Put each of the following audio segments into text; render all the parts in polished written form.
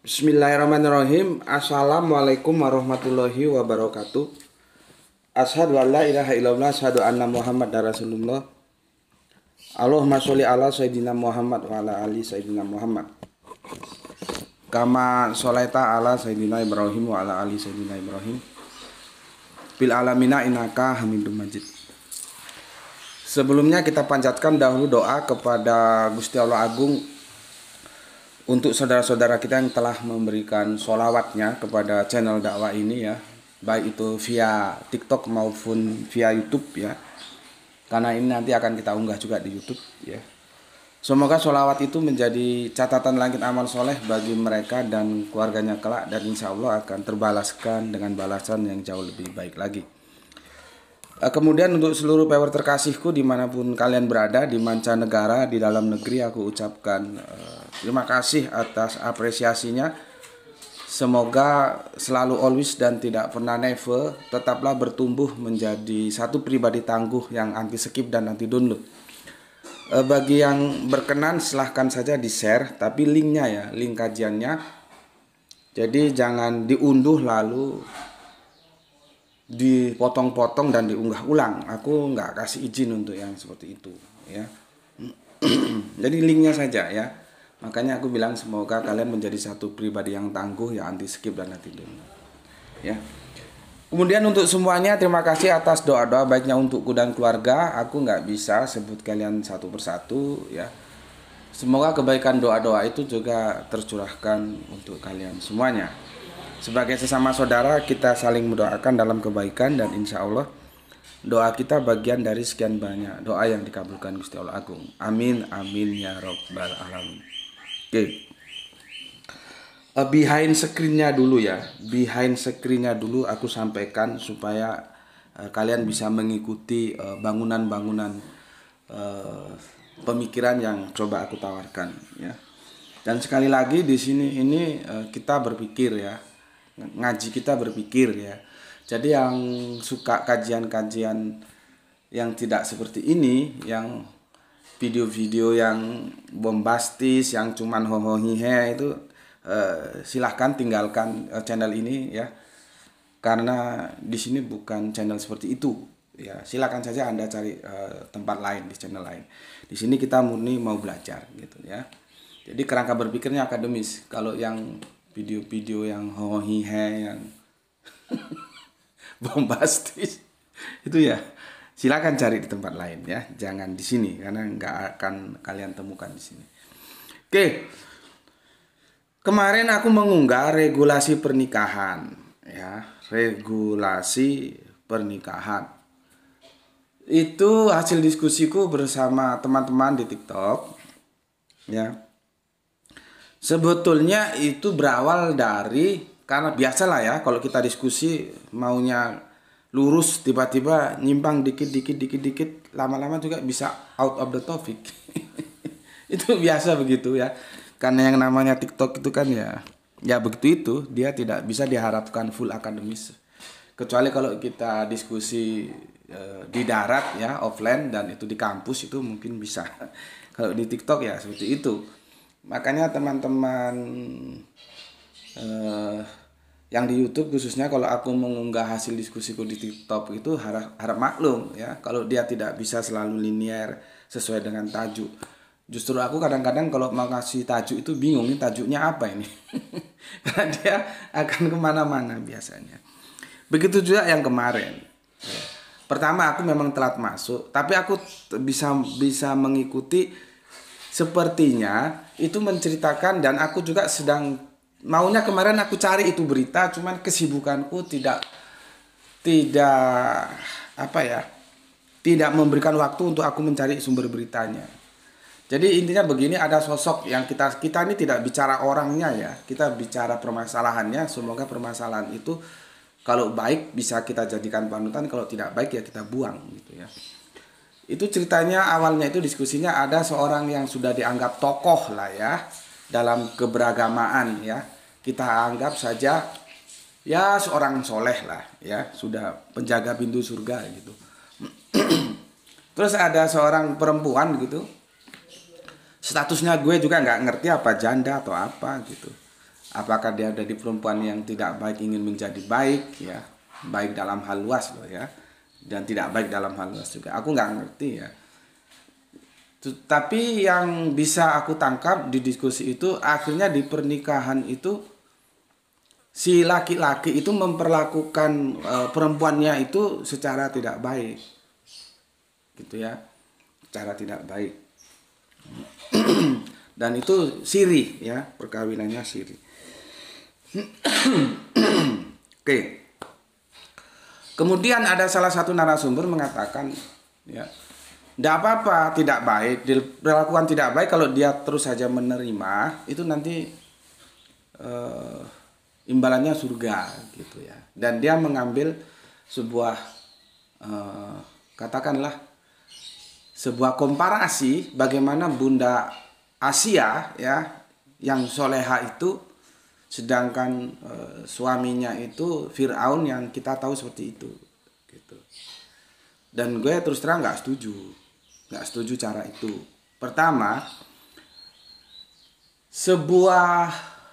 Bismillahirrahmanirrahim. Assalamualaikum warahmatullahi wabarakatuh. Asyhadu an la ilaha illallah, asyhadu anna Muhammadar Rasulullah. Allahumma sholli ala sayyidina Muhammad wa ala ali sayyidina Muhammad. Kama sholaita ala sayyidina Ibrahim wa ala ali sayyidina Ibrahim. Bil alamina innaka Hamidum Majid. Sebelumnya kita panjatkan dahulu doa kepada Gusti Allah Agung untuk saudara-saudara kita yang telah memberikan sholawatnya kepada channel dakwah ini ya, baik itu via TikTok maupun via YouTube ya, karena ini nanti akan kita unggah juga di YouTube ya. Semoga sholawat itu menjadi catatan langit amal soleh bagi mereka dan keluarganya kelak, dan insya Allah akan terbalaskan dengan balasan yang jauh lebih baik lagi. Kemudian untuk seluruh viewer terkasihku dimanapun kalian berada, di mancanegara, di dalam negeri, aku ucapkan terima kasih atas apresiasinya. Semoga selalu always dan tidak pernah never tetaplah bertumbuh menjadi satu pribadi tangguh yang anti skip dan anti download. Bagi yang berkenan silahkan saja di share, tapi linknya ya, link kajiannya. Jadi jangan diunduh lalu dipotong-potong dan diunggah ulang. Aku nggak kasih izin untuk yang seperti itu ya. Jadi linknya saja ya. Makanya aku bilang semoga kalian menjadi satu pribadi yang tangguh ya, anti skip dan anti download ya. Kemudian untuk semuanya terima kasih atas doa-doa baiknya untukku dan keluarga. Aku nggak bisa sebut kalian satu persatu ya. Semoga kebaikan doa-doa itu juga tercurahkan untuk kalian semuanya. Sebagai sesama saudara kita saling mendoakan dalam kebaikan, dan insya Allah doa kita bagian dari sekian banyak doa yang dikabulkan Gusti Allah Agung. Amin amin ya robbal alamin. Oke. Behind screen-nya dulu ya. Behind screen-nya dulu aku sampaikan supaya kalian bisa mengikuti bangunan-bangunan pemikiran yang coba aku tawarkan ya. Dan sekali lagi di sini ini kita berpikir ya. Ngaji kita berpikir ya. Jadi yang suka kajian-kajian yang tidak seperti ini, yang video-video yang bombastis, yang cuman hohohihe itu silahkan tinggalkan channel ini ya. Karena di sini bukan channel seperti itu ya. Silakan saja Anda cari tempat lain, di channel lain. Di sini kita murni mau belajar gitu ya. Jadi kerangka berpikirnya akademis. Kalau yang video-video yang hohihe, yang bombastis itu ya silakan cari di tempat lain ya, jangan di sini karena nggak akan kalian temukan di sini. Oke, kemarin aku mengunggah regulasi pernikahan ya, regulasi pernikahan itu hasil diskusiku bersama teman-teman di TikTok ya. Sebetulnya itu berawal dari, karena biasalah ya kalau kita diskusi maunya lurus, tiba-tiba nyimpang dikit, lama-lama juga bisa out of the topic. Itu biasa begitu ya. Karena yang namanya TikTok itu kan ya begitu itu, dia tidak bisa diharapkan full akademis. Kecuali kalau kita diskusi di darat ya, offline, dan itu di kampus itu mungkin bisa. Kalau di TikTok ya seperti itu. Makanya teman-teman yang di YouTube khususnya, kalau aku mengunggah hasil diskusiku di TikTok itu harap maklum ya, kalau dia tidak bisa selalu linear sesuai dengan tajuk. Justru aku kadang-kadang kalau mau ngasih tajuk itu bingung, ini tajuknya apa ini. Karena dia akan kemana-mana biasanya. Begitu juga yang kemarin. Pertama aku memang telat masuk, tapi aku bisa mengikuti. Sepertinya itu menceritakan, dan aku juga sedang maunya kemarin aku cari itu berita, cuman kesibukanku tidak tidak memberikan waktu untuk aku mencari sumber beritanya. Jadi intinya begini, ada sosok yang kita ini tidak bicara orangnya ya, kita bicara permasalahannya. Semoga permasalahan itu kalau baik bisa kita jadikan panutan, kalau tidak baik ya kita buang gitu ya. Itu ceritanya awalnya itu diskusinya ada seorang yang sudah dianggap tokoh lah ya dalam keberagamaan ya. Kita anggap saja ya seorang soleh lah ya, sudah penjaga pintu surga gitu. Terus ada seorang perempuan gitu. Statusnya gue juga nggak ngerti apa janda atau apa gitu. apakah dia dari perempuan yang tidak baik ingin menjadi baik, ya, baik dalam hal luas loh ya, dan tidak baik dalam hal luas juga. Aku nggak ngerti ya. Tapi yang bisa aku tangkap di diskusi itu, akhirnya di pernikahan itu si laki-laki itu memperlakukan perempuannya itu secara tidak baik, gitu ya, secara tidak baik. Dan itu siri ya, perkawinannya siri. Oke. Kemudian ada salah satu narasumber mengatakan, ya, tidak apa-apa, tidak baik, diperlakukan tidak baik kalau dia terus saja menerima, itu nanti imbalannya surga, gitu ya. Dan dia mengambil sebuah katakanlah sebuah komparasi bagaimana Bunda Asia ya yang soleha itu, sedangkan suaminya itu Fir'aun yang kita tahu seperti itu, gitu. Dan gue terus terang nggak setuju cara itu. Pertama, sebuah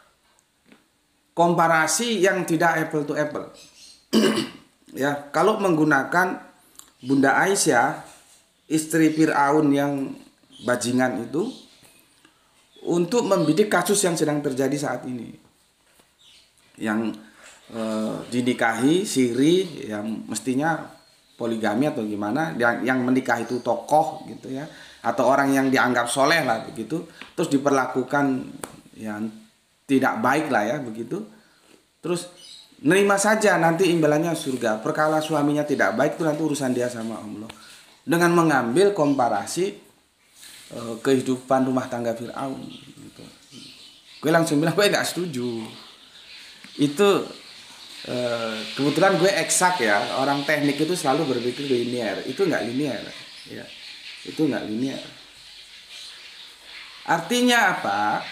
komparasi yang tidak apple to apple. Ya, kalau menggunakan Bunda Aisyah, istri Fir'aun yang bajingan itu, untuk membidik kasus yang sedang terjadi saat ini, yang dinikahi siri yang mestinya poligami atau gimana, yang menikah itu tokoh gitu ya, atau orang yang dianggap soleh lah begitu, terus diperlakukan yang tidak baik lah ya begitu, terus nerima saja nanti imbalannya surga. Perkara suaminya tidak baik itu nanti urusan dia sama Allah, dengan mengambil komparasi kehidupan rumah tangga Fir'aun gitu. Gue langsung bilang gue nggak setuju. Itu kebetulan gue eksak ya, orang teknik itu selalu berpikir linear. Itu nggak linear ya, itu nggak linear. Artinya apa?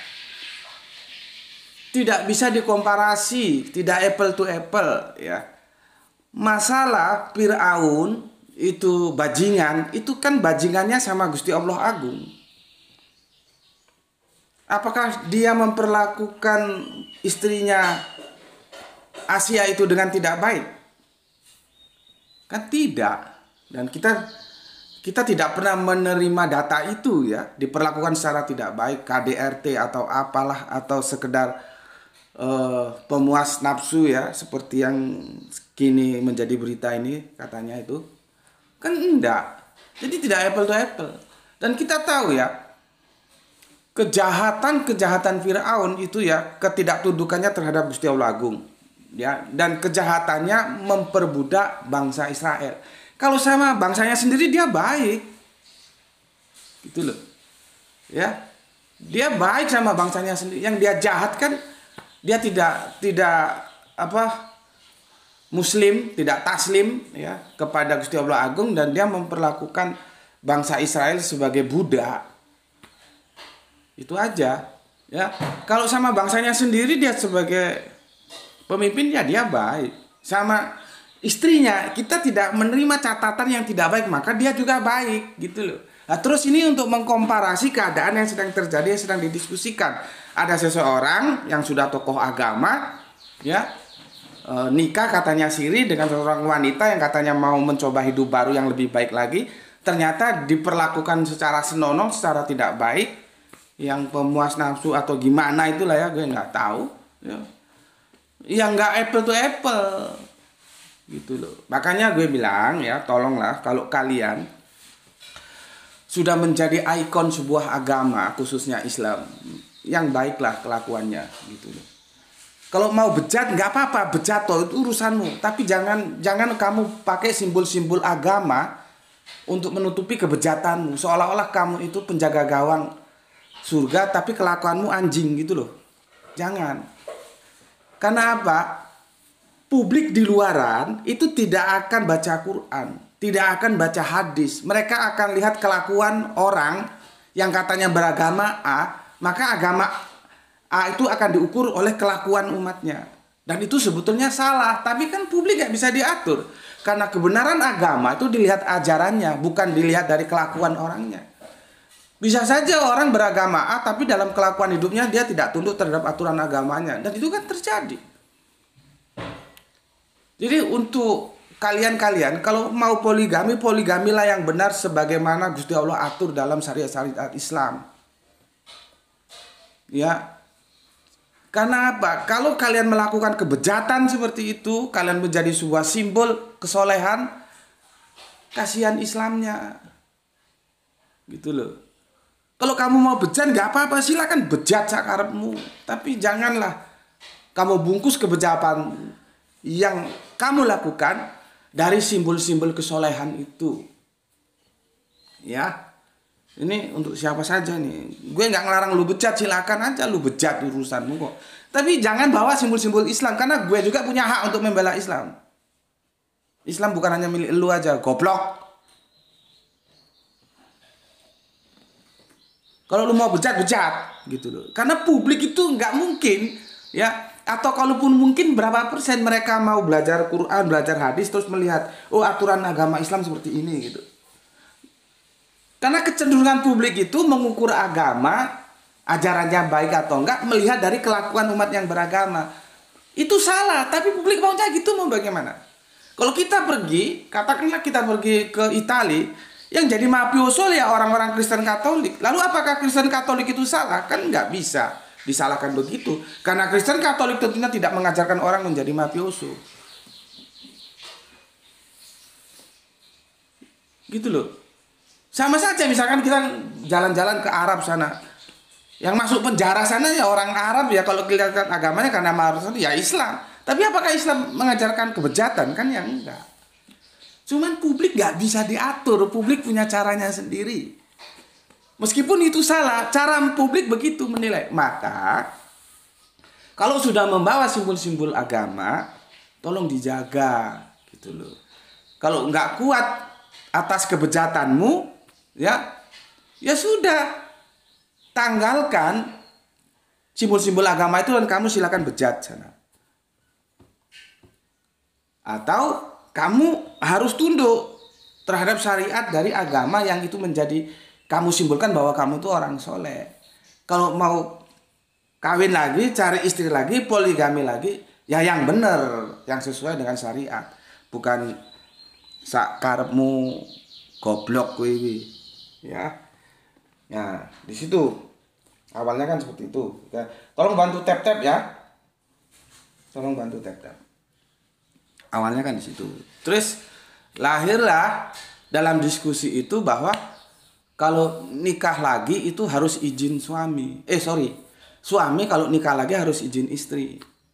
Tidak bisa dikomparasi, tidak apple to apple ya. Masalah Fir'aun itu bajingan, itu kan bajingannya sama Gusti Allah Agung. Apakah dia memperlakukan istrinya Asia itu dengan tidak baik? Kan tidak. Dan kita tidak pernah menerima data itu ya, diperlakukan secara tidak baik, KDRT atau apalah, atau sekedar pemuas nafsu ya, seperti yang kini menjadi berita ini katanya itu. Kan enggak. Jadi tidak apple to apple. Dan kita tahu ya, kejahatan Fir'aun itu ya, ketidaktundukannya terhadap Gusti Allah Agung ya, dan kejahatannya memperbudak bangsa Israel. Kalau sama bangsanya sendiri dia baik, gitu loh ya, dia baik sama bangsanya sendiri. Yang dia jahat kan, dia tidak Muslim, tidak taslim ya kepada Gusti Allah Agung, dan dia memperlakukan bangsa Israel sebagai budak. Itu aja ya. Kalau sama bangsanya sendiri dia sebagai pemimpin ya dia baik. Sama istrinya kita tidak menerima catatan yang tidak baik, maka dia juga baik, gitu loh. Nah, terus ini untuk mengkomparasi keadaan yang sedang terjadi, yang sedang didiskusikan. Ada seseorang yang sudah tokoh agama ya, nikah katanya siri dengan seorang wanita yang katanya mau mencoba hidup baru yang lebih baik lagi, ternyata diperlakukan secara senonoh, secara tidak baik, yang pemuas nafsu atau gimana itulah ya, gue nggak tahu ya. Yang nggak apple to apple gitu loh. Makanya gue bilang ya, tolonglah kalau kalian sudah menjadi ikon sebuah agama, khususnya Islam, yang baiklah kelakuannya gitu loh. Kalau mau bejat nggak apa-apa, bejat toh itu urusanmu, tapi jangan kamu pakai simbol-simbol agama untuk menutupi kebejatanmu, seolah-olah kamu itu penjaga gawang surga tapi kelakuanmu anjing gitu loh. Jangan. Karena apa? Publik di luaran itu tidak akan baca Quran, tidak akan baca hadis. Mereka akan lihat kelakuan orang yang katanya beragama A, maka agama A itu akan diukur oleh kelakuan umatnya. Dan itu sebetulnya salah, tapi kan publik gak bisa diatur. Karena kebenaran agama itu dilihat ajarannya, bukan dilihat dari kelakuan orangnya. Bisa saja orang beragama A tapi dalam kelakuan hidupnya dia tidak tunduk terhadap aturan agamanya, dan itu kan terjadi. Jadi untuk kalian kalau mau poligami, poligamilah yang benar sebagaimana Gusti Allah atur dalam syariat-syariat Islam. Ya. Karena apa? Kalau kalian melakukan kebejatan seperti itu, kalian menjadi sebuah simbol kesolehan, kasihan Islamnya. Gitu loh. Kalau kamu mau bejat nggak apa-apa, silakan bejat sakarepmu. Tapi janganlah kamu bungkus kebejatan yang kamu lakukan dari simbol-simbol kesolehan itu. Ya. Ini untuk siapa saja nih. Gue nggak ngelarang lu bejat, silakan aja lu bejat urusanmu kok. Tapi jangan bawa simbol-simbol Islam, karena gue juga punya hak untuk membela Islam. Islam bukan hanya milik lu aja, goblok. Kalau lu mau bejat gitu loh. Karena publik itu nggak mungkin ya, atau kalaupun mungkin berapa persen mereka mau belajar Quran, belajar hadis terus melihat oh aturan agama Islam seperti ini gitu. Karena kecenderungan publik itu mengukur agama, ajarannya baik atau enggak, melihat dari kelakuan umat yang beragama. Itu salah, tapi publik maunya gitu, mau bagaimana? Kalau kita pergi, katakanlah kita pergi ke Italia, yang jadi mafioso ya orang-orang Kristen Katolik. Lalu apakah Kristen Katolik itu salah? Kan nggak bisa disalahkan begitu. Karena Kristen Katolik tentunya tidak mengajarkan orang menjadi mafioso. Gitu loh. Sama saja misalkan kita jalan-jalan ke Arab sana. Yang masuk penjara sana ya orang Arab ya, kalau kelihatan agamanya karena marah ya Islam. Tapi apakah Islam mengajarkan kebejatan? Kan ya enggak. Cuman publik nggak bisa diatur. Publik punya caranya sendiri. Meskipun itu salah, cara publik begitu menilai. Maka kalau sudah membawa simbol-simbol agama, tolong dijaga gitu loh. Kalau nggak kuat atas kebejatanmu, ya sudah, tanggalkan simbol-simbol agama itu dan kamu silakan bejat sana. Atau kamu harus tunduk terhadap syariat dari agama yang itu menjadi kamu simbolkan bahwa kamu itu orang soleh. Kalau mau kawin lagi, cari istri lagi, poligami lagi, ya yang benar, yang sesuai dengan syariat, bukan sakarepmu goblok kuwi. Ya. Ya, di situ awalnya kan seperti itu. Ya. Tolong bantu tap-tap ya. Tolong bantu tap-tap. Awalnya kan di situ. Terus lahirlah dalam diskusi itu bahwa kalau nikah lagi itu harus izin suami. Suami kalau nikah lagi harus izin istri.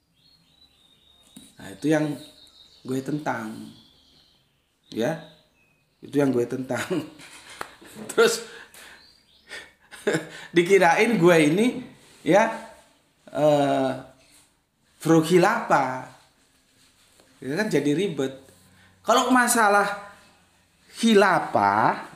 Nah, itu yang gue tentang. Ya. Itu yang gue tentang. Terus dikirain gue ini ya pro khilafah. Itu kan jadi ribet. Kalau masalah khilafah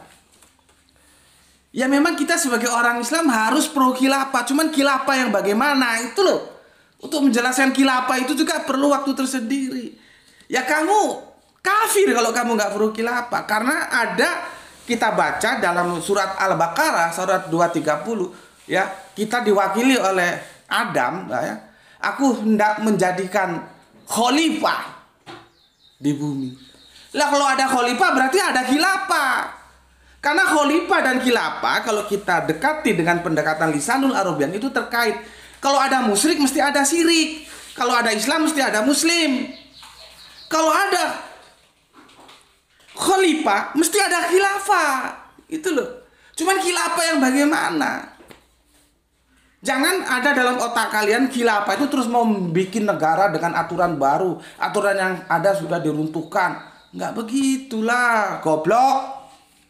ya memang kita sebagai orang Islam harus pro khilafah. Cuman khilafah yang bagaimana itu loh. Untuk menjelaskan khilafah itu juga perlu waktu tersendiri. Ya kamu kafir kalau kamu nggak pro khilafah. Karena ada, kita baca dalam surat Al-Baqarah surat 230 ya, kita diwakili oleh Adam ya. Aku hendak menjadikan khalifah di bumi. Lah kalau ada khalifah berarti ada khilafah. Karena khalifah dan khilafah kalau kita dekati dengan pendekatan lisanul arabian itu terkait. Kalau ada musyrik mesti ada syirik. Kalau ada Islam mesti ada muslim. Kalau ada khalifah mesti ada khilafah. Itu loh. Cuman khilafah yang bagaimana? Jangan ada dalam otak kalian khilafah itu terus mau bikin negara dengan aturan baru. Aturan yang ada sudah diruntuhkan. Nggak begitulah, goblok.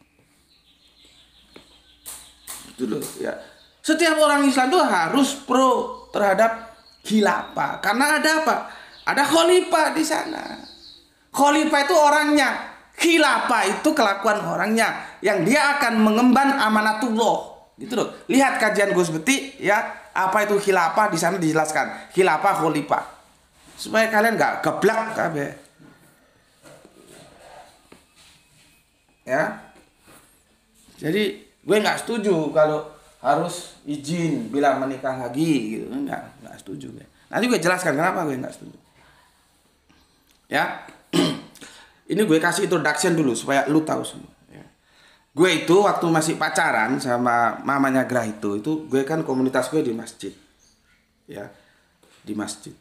Itu loh ya. Setiap orang Islam itu harus pro terhadap khilafah. Karena ada apa? Ada khalifah di sana. Khalifah itu orangnya. Khilafah itu kelakuan orangnya. Yang dia akan mengemban amanatullah. Gitu loh. Lihat kajian Gus Beti ya, apa itu khilafah di sana dijelaskan. Khilafah, khalifah. Supaya kalian nggak geblak kabeh. Ya. Jadi Gue nggak setuju kalau harus izin bila menikah lagi gitu. Nggak setuju gue. Nanti gue jelaskan kenapa gue nggak setuju. Ya, ini gue kasih introduction dulu supaya lu tahu semua. Ya. Gue itu waktu masih pacaran sama mamanya Grah itu gue kan komunitas gue di masjid. Ya, di masjid.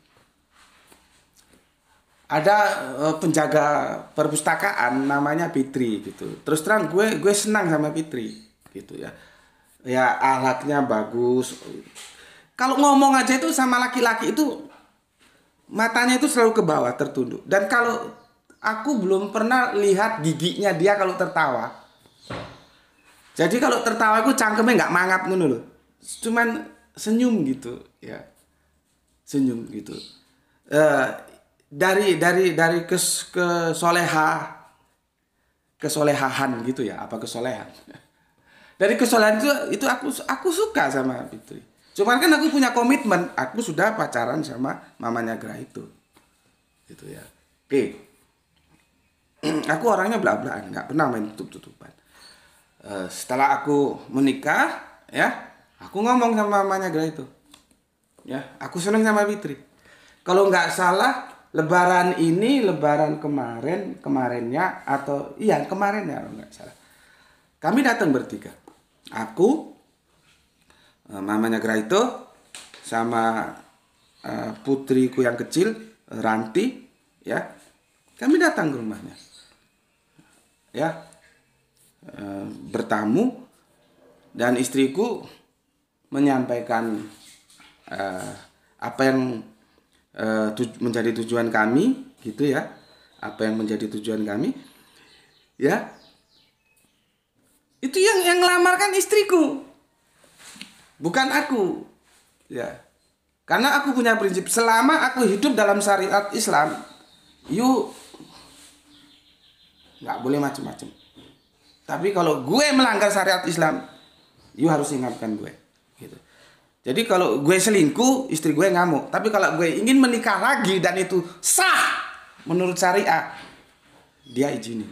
Ada penjaga perpustakaan namanya Fitri gitu. Terus terang gue senang sama Fitri gitu ya. Ya akhlaknya bagus. Kalau ngomong aja itu sama laki-laki itu matanya itu selalu ke bawah tertunduk. Dan kalau aku belum pernah lihat giginya dia kalau tertawa. Jadi kalau tertawa aku cangkemnya nggak mangap ngono loh. Cuman senyum gitu ya. Senyum gitu. Dari kesolehan gitu ya, apa kesolehan. Dari kesolehan itu aku suka sama Fitri. Cuman kan aku punya komitmen, aku sudah pacaran sama mamanya Grah itu. Gitu ya. Oke. Aku orangnya belak-belakan, nggak pernah main tutup-tutupan. Setelah aku menikah, ya, aku ngomong sama mamanya Grah itu. Ya, aku seneng sama Fitri. Kalau nggak salah, Lebaran ini, Lebaran kemarinnya atau iya kemarin ya kalau nggak salah. Kami datang bertiga. Aku, mamanya Grah itu, sama putriku yang kecil, Ranti, ya. Kami datang ke rumahnya. Ya. Bertamu dan istriku menyampaikan apa yang menjadi tujuan kami gitu ya, apa yang menjadi tujuan kami ya, itu yang ngelamar kan istriku bukan aku ya, karena aku punya prinsip selama aku hidup dalam syariat Islam you nggak boleh macem-macem, tapi kalau gue melanggar syariat Islam you harus ingatkan gue gitu. Jadi kalau gue selingkuh, istri gue ngamuk. Tapi kalau gue ingin menikah lagi dan itu sah menurut syariah, dia izinin.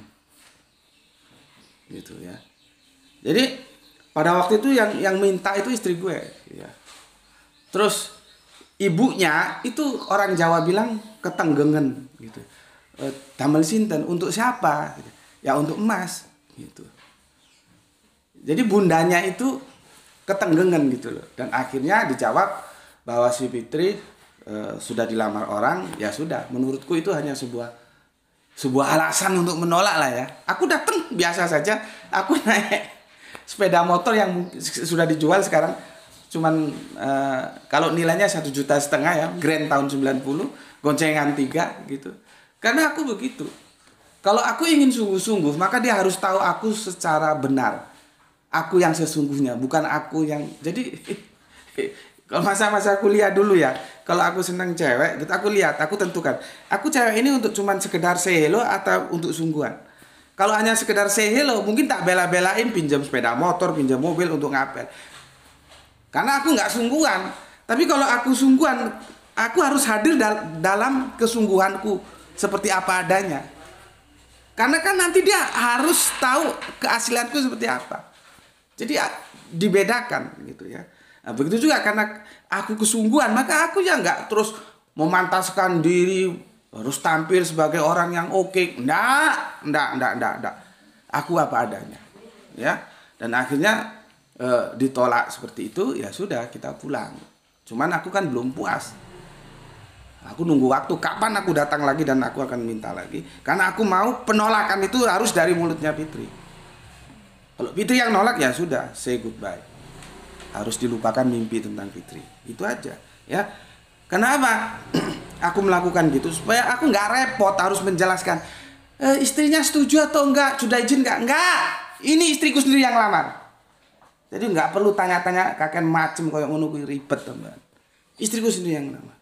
Gitu ya. Jadi pada waktu itu yang minta itu istri gue. Ya. Terus ibunya itu orang Jawa bilang ketenggengen. Gitu. Damel sinten, untuk siapa? Ya untuk emas. Gitu. Jadi bundanya itu ketenggengan gitu loh, dan akhirnya dijawab bahwa si Fitri sudah dilamar orang, ya sudah, menurutku itu hanya sebuah alasan untuk menolak lah ya. Aku datang biasa saja, aku naik sepeda motor yang sudah dijual sekarang cuman kalau nilainya 1,5 juta ya, Grand tahun 90, goncengan 3 gitu. Karena aku begitu. Kalau aku ingin sungguh-sungguh, maka dia harus tahu aku secara benar. Aku yang sesungguhnya, bukan aku yang... Jadi, kalau masa-masa kuliah dulu ya, kalau aku senang cewek, gitu aku lihat, aku tentukan. Aku cewek ini untuk cuman sekedar say hello atau untuk sungguhan. Kalau hanya sekedar say hello, mungkin tak bela-belain pinjam sepeda motor, pinjam mobil untuk ngapel. Karena aku nggak sungguhan. Tapi kalau aku sungguhan, aku harus hadir dalam kesungguhanku seperti apa adanya. Karena kan nanti dia harus tahu keaslianku seperti apa. Jadi dibedakan gitu ya. Nah, begitu juga karena aku kesungguhan, maka aku ya nggak terus memantaskan diri harus tampil sebagai orang yang oke. Nggak. Aku apa adanya, ya. Dan akhirnya ditolak seperti itu, ya sudah kita pulang. Cuman aku kan belum puas. Aku nunggu waktu kapan aku datang lagi dan aku akan minta lagi. Karena aku mau penolakan itu harus dari mulutnya Fitri. Kalau Fitri yang nolak ya sudah, say goodbye. Harus dilupakan mimpi tentang Fitri. Itu aja, ya. Kenapa? Aku melakukan gitu supaya aku nggak repot harus menjelaskan istrinya setuju atau enggak, sudah izin enggak. Ini istriku sendiri yang lamar. Jadi nggak perlu tanya-tanya kakek macem kayak ngono ribet teman. Istriku sendiri yang lamar.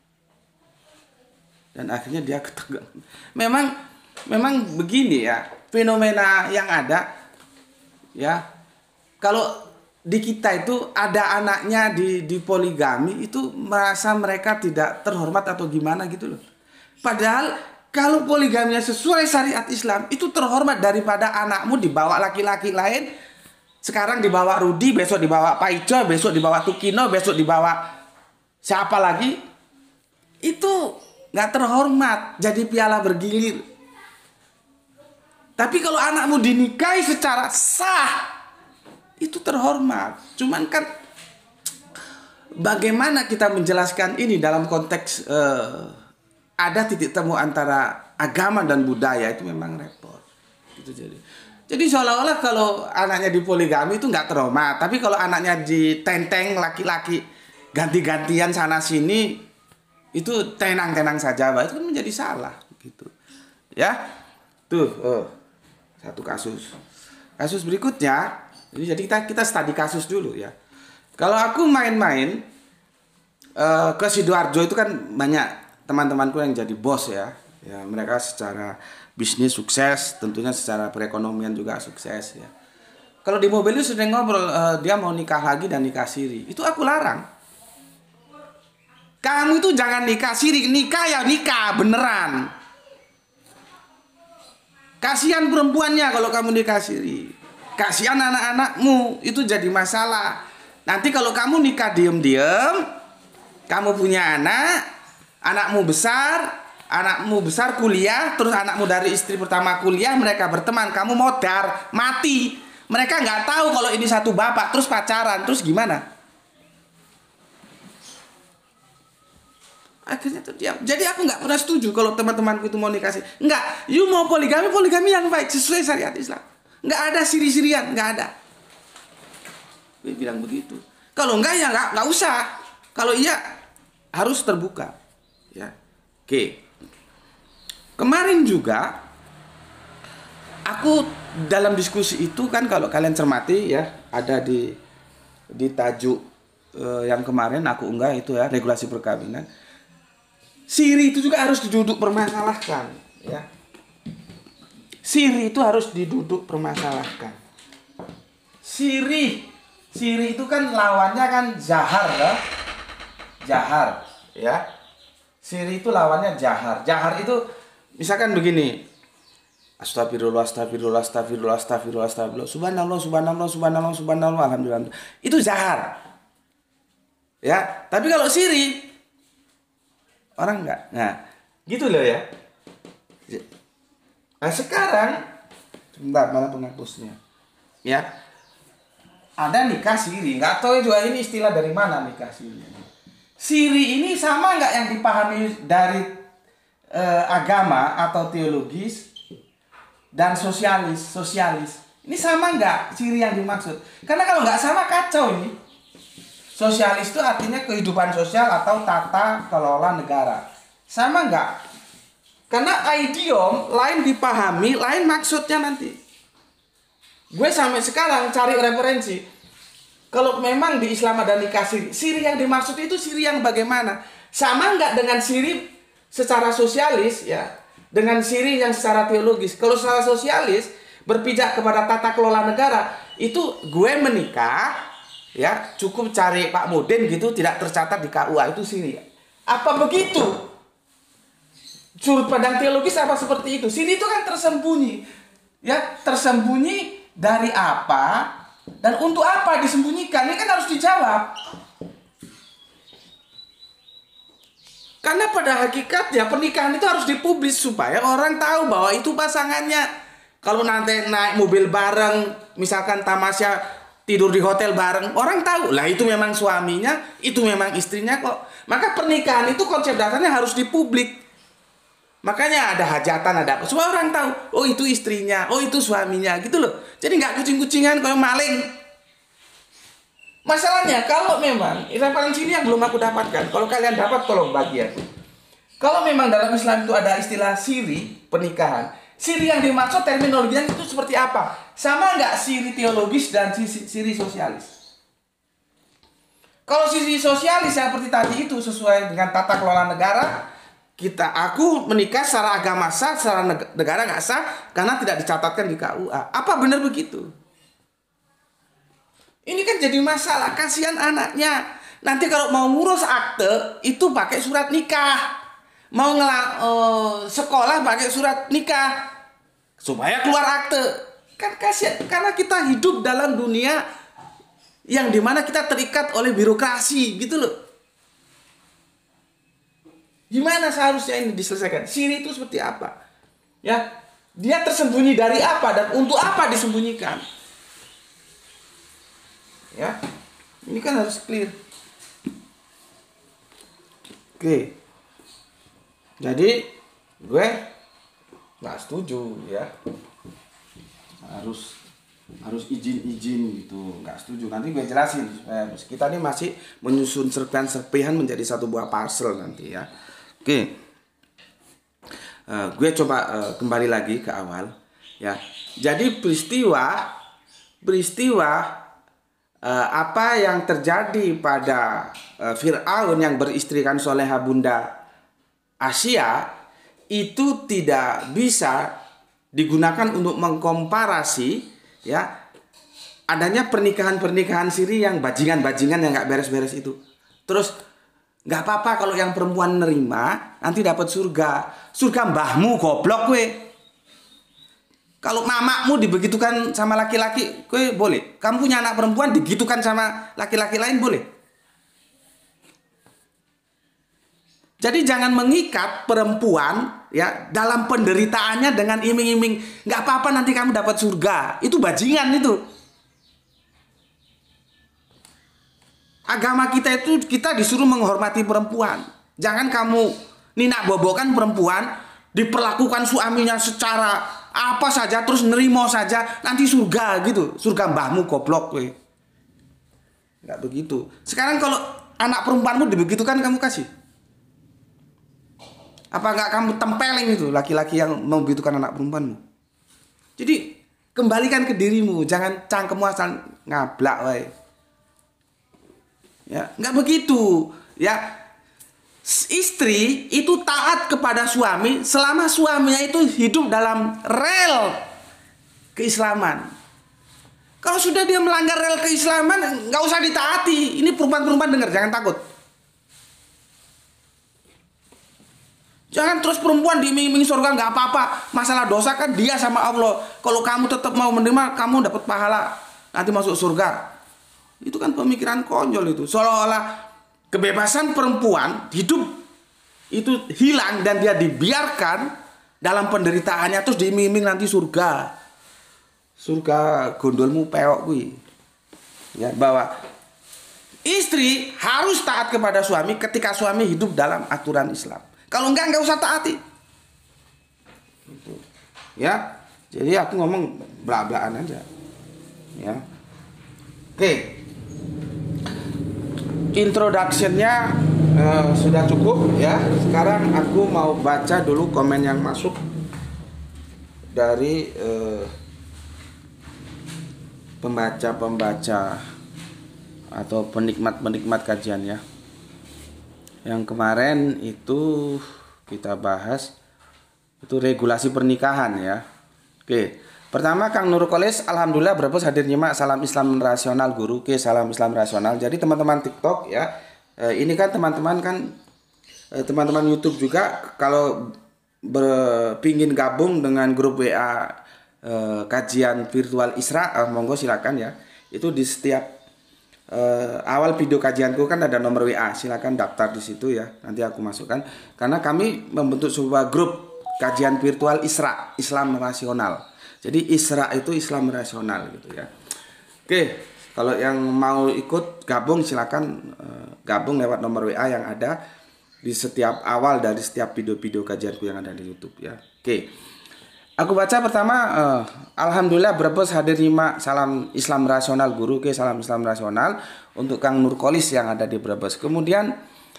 Dan akhirnya dia ketegang. Memang begini ya, fenomena yang ada. Ya, kalau di kita itu ada anaknya di poligami itu merasa mereka tidak terhormat atau gimana gitu loh. Padahal kalau poligaminya sesuai syariat Islam itu terhormat daripada anakmu dibawa laki-laki lain Sekarang dibawa Rudi, besok dibawa Pak Ijo, besok dibawa Tukino, besok dibawa siapa lagi. Itu nggak terhormat, jadi piala bergilir. Tapi kalau anakmu dinikahi secara sah, itu terhormat. Cuman kan bagaimana kita menjelaskan ini dalam konteks ada titik temu antara agama dan budaya, itu memang repot. Gitu jadi seolah-olah kalau anaknya di poligami itu nggak terhormat, tapi kalau anaknya di tenteng laki-laki ganti-gantian sana sini itu tenang-tenang saja, itu kan menjadi salah gitu. Ya. Tuh, satu kasus. Kasus berikutnya, jadi kita studi kasus dulu ya. Kalau aku main-main ke Sidoarjo itu kan banyak teman-temanku yang jadi bos ya. Ya, mereka secara bisnis sukses, tentunya secara perekonomian juga sukses ya. Kalau di mobil itu sering ngobrol, dia mau nikah lagi dan nikah siri. Itu aku larang. Kamu itu jangan nikah siri, nikah ya nikah beneran. Kasihan perempuannya kalau kamu nikah siri. Kasihan anak-anakmu, itu jadi masalah. Nanti kalau kamu nikah diem-diem, kamu punya anak, anakmu besar kuliah, terus anakmu dari istri pertama kuliah, mereka berteman, kamu modar, mati. Mereka nggak tahu kalau ini satu bapak, terus pacaran, terus gimana? Akhirnya terdiam. Jadi aku nggak pernah setuju kalau teman-temanku itu mau nikah siri. Nggak, you mau poligami yang baik sesuai syariat Islam. Nggak ada siri-sirian, nggak ada. Dia bilang begitu. Kalau enggak ya nggak usah. Kalau iya harus terbuka. Ya, oke. Kemarin juga aku dalam diskusi itu kan, kalau kalian cermati ya, ada di tajuk yang kemarin aku unggah itu ya, regulasi perkawinan. Siri itu juga harus diduduk permasalahkan ya. Siri itu harus diduduk permasalahkan. Siri itu kan lawannya kan jahar ya. Jahar ya. Siri itu lawannya jahar. Jahar itu misalkan begini. Astagfirullah, astagfirullah, astagfirullah, astagfirullah, astagfirullah. Subhanallah, subhanallah, subhanallah, subhanallah, alhamdulillah. Itu jahar. Ya, tapi kalau siri orang enggak. Nah, gitu loh ya. Nah, sekarang sebentar, mana penghapusnya? Ya. Ada nikah siri, nggak tahu juga ini istilah dari mana nikah siri. Siri ini sama nggak yang dipahami dari agama atau teologis dan sosialis? Ini sama nggak siri yang dimaksud? Karena kalau nggak sama kacau ini. Sosialis itu artinya kehidupan sosial atau tata kelola negara. Sama nggak? Karena idiom lain dipahami, lain maksudnya nanti. Gue sampai sekarang cari referensi. Kalau memang di Islam ada nikah siri, siri yang dimaksud itu siri yang bagaimana? Sama nggak dengan siri secara sosialis ya, dengan siri yang secara teologis? Kalau secara sosialis berpijak kepada tata kelola negara, itu gue menikah ya cukup cari Pak Mudin gitu, tidak tercatat di KUA, itu siri. Apa begitu? Sudut pandang teologis apa seperti itu? Siri itu kan tersembunyi, ya tersembunyi dari apa dan untuk apa disembunyikan? Ini kan harus dijawab. Karena pada hakikatnya pernikahan itu harus dipublis supaya orang tahu bahwa itu pasangannya. Kalau nanti naik mobil bareng, misalkan tamasya tidur di hotel bareng, orang tahu lah itu memang suaminya, itu memang istrinya kok. Maka pernikahan itu konsep dasarnya harus dipublik. Makanya ada hajatan, ada apa, supaya orang tahu, oh itu istrinya, oh itu suaminya, gitu loh. Jadi nggak kucing-kucingan kayak maling. Masalahnya kalau memang referensi ini yang belum aku dapatkan, kalau kalian dapat tolong bagi aku. Kalau memang dalam Islam itu ada istilah siri pernikahan, siri yang dimaksud terminologinya itu seperti apa? Sama nggak siri teologis dan siri sosialis? Kalau siri sosialis yang seperti tadi itu sesuai dengan tata kelola negara, aku menikah secara agama sah, secara negara nggak sah karena tidak dicatatkan di KUA. Apa benar begitu? Ini kan jadi masalah, kasihan anaknya. Nanti kalau mau ngurus akte itu pakai surat nikah, mau sekolah pakai surat nikah supaya keluar akte. Kan kasihan, karena kita hidup dalam dunia yang dimana kita terikat oleh birokrasi gitu loh. Gimana seharusnya ini diselesaikan? Siri itu seperti apa? Ya, dia tersembunyi dari apa dan untuk apa disembunyikan? Ya, ini kan harus clear. Oke, jadi gue nggak setuju ya, harus izin gitu, nggak setuju. Nanti gue jelasin. Kita ini masih menyusun serpihan menjadi satu buah parcel nanti ya. Oke, gue coba kembali lagi ke awal ya. Jadi peristiwa apa yang terjadi pada Fir'aun yang beristrikan soleha bunda Asia itu tidak bisa digunakan untuk mengkomparasi ya adanya pernikahan siri yang bajingan yang nggak beres-beres itu. Terus nggak apa-apa kalau yang perempuan nerima nanti dapat surga. Surga mbahmu goblok gue. Kalau mamakmu dibegitukan sama laki-laki, gue boleh. Kamu punya anak perempuan digitukan sama laki-laki lain, boleh. Jadi jangan mengikat perempuan ya dalam penderitaannya dengan iming-iming. Nggak apa-apa nanti kamu dapat surga. Itu bajingan itu. Agama kita itu kita disuruh menghormati perempuan. Jangan kamu ninak bobokan perempuan, diperlakukan suaminya secara apa saja terus nerimo saja nanti surga gitu. Surga mbahmu goblok we. Nggak begitu. Sekarang kalau anak perempuanmu dibegitukan kamu kasih. Apa nggak kamu tempeleng itu laki-laki yang membegitukan anak perempuanmu? Jadi kembalikan ke dirimu, jangan cangkemmu asal ngablak we. Ya, nggak begitu. Ya, istri itu taat kepada suami selama suaminya itu hidup dalam rel keislaman. Kalau sudah dia melanggar rel keislaman, nggak usah ditaati. Ini perempuan-perempuan dengar, jangan takut. Jangan terus perempuan diiming-iming surga nggak apa-apa. Masalah dosa kan dia sama Allah. Kalau kamu tetap mau menerima, kamu dapat pahala. Nanti masuk surga. Itu kan pemikiran konyol itu. Seolah-olah kebebasan perempuan hidup itu hilang dan dia dibiarkan dalam penderitaannya terus diiming-iming nanti surga. Surga gondolmu peok kuwi. Ya, bahwa istri harus taat kepada suami ketika suami hidup dalam aturan Islam. Kalau enggak usah taati. Gitu. Ya. Jadi aku ngomong bla-blaan aja. Ya. Oke. Introduction-nya sudah cukup ya. Sekarang aku mau baca dulu komen yang masuk dari pembaca-pembaca atau penikmat kajian ya. Yang kemarin itu kita bahas itu regulasi pernikahan ya. Oke. Pertama Kang Nur Kolis, alhamdulillah berbos hadir nyimak salam Islam rasional guru. Oke, salam Islam rasional. Jadi teman-teman TikTok ya, ini kan teman-teman teman-teman YouTube juga kalau pingin gabung dengan grup WA kajian virtual Isra, monggo silakan ya. Itu di setiap awal video kajianku kan ada nomor WA, silakan daftar di situ ya. Nanti aku masukkan karena kami membentuk sebuah grup kajian virtual Isra, Islam rasional. Jadi Isra itu Islam rasional gitu ya. Oke, kalau yang mau ikut gabung silakan gabung lewat nomor WA yang ada di setiap awal dari setiap video-video kajianku yang ada di YouTube ya. Oke. Aku baca pertama, alhamdulillah berbos hadir nyimak salam Islam rasional guru. Oke, salam Islam rasional untuk Kang Nur Kolis yang ada di Brebes. Kemudian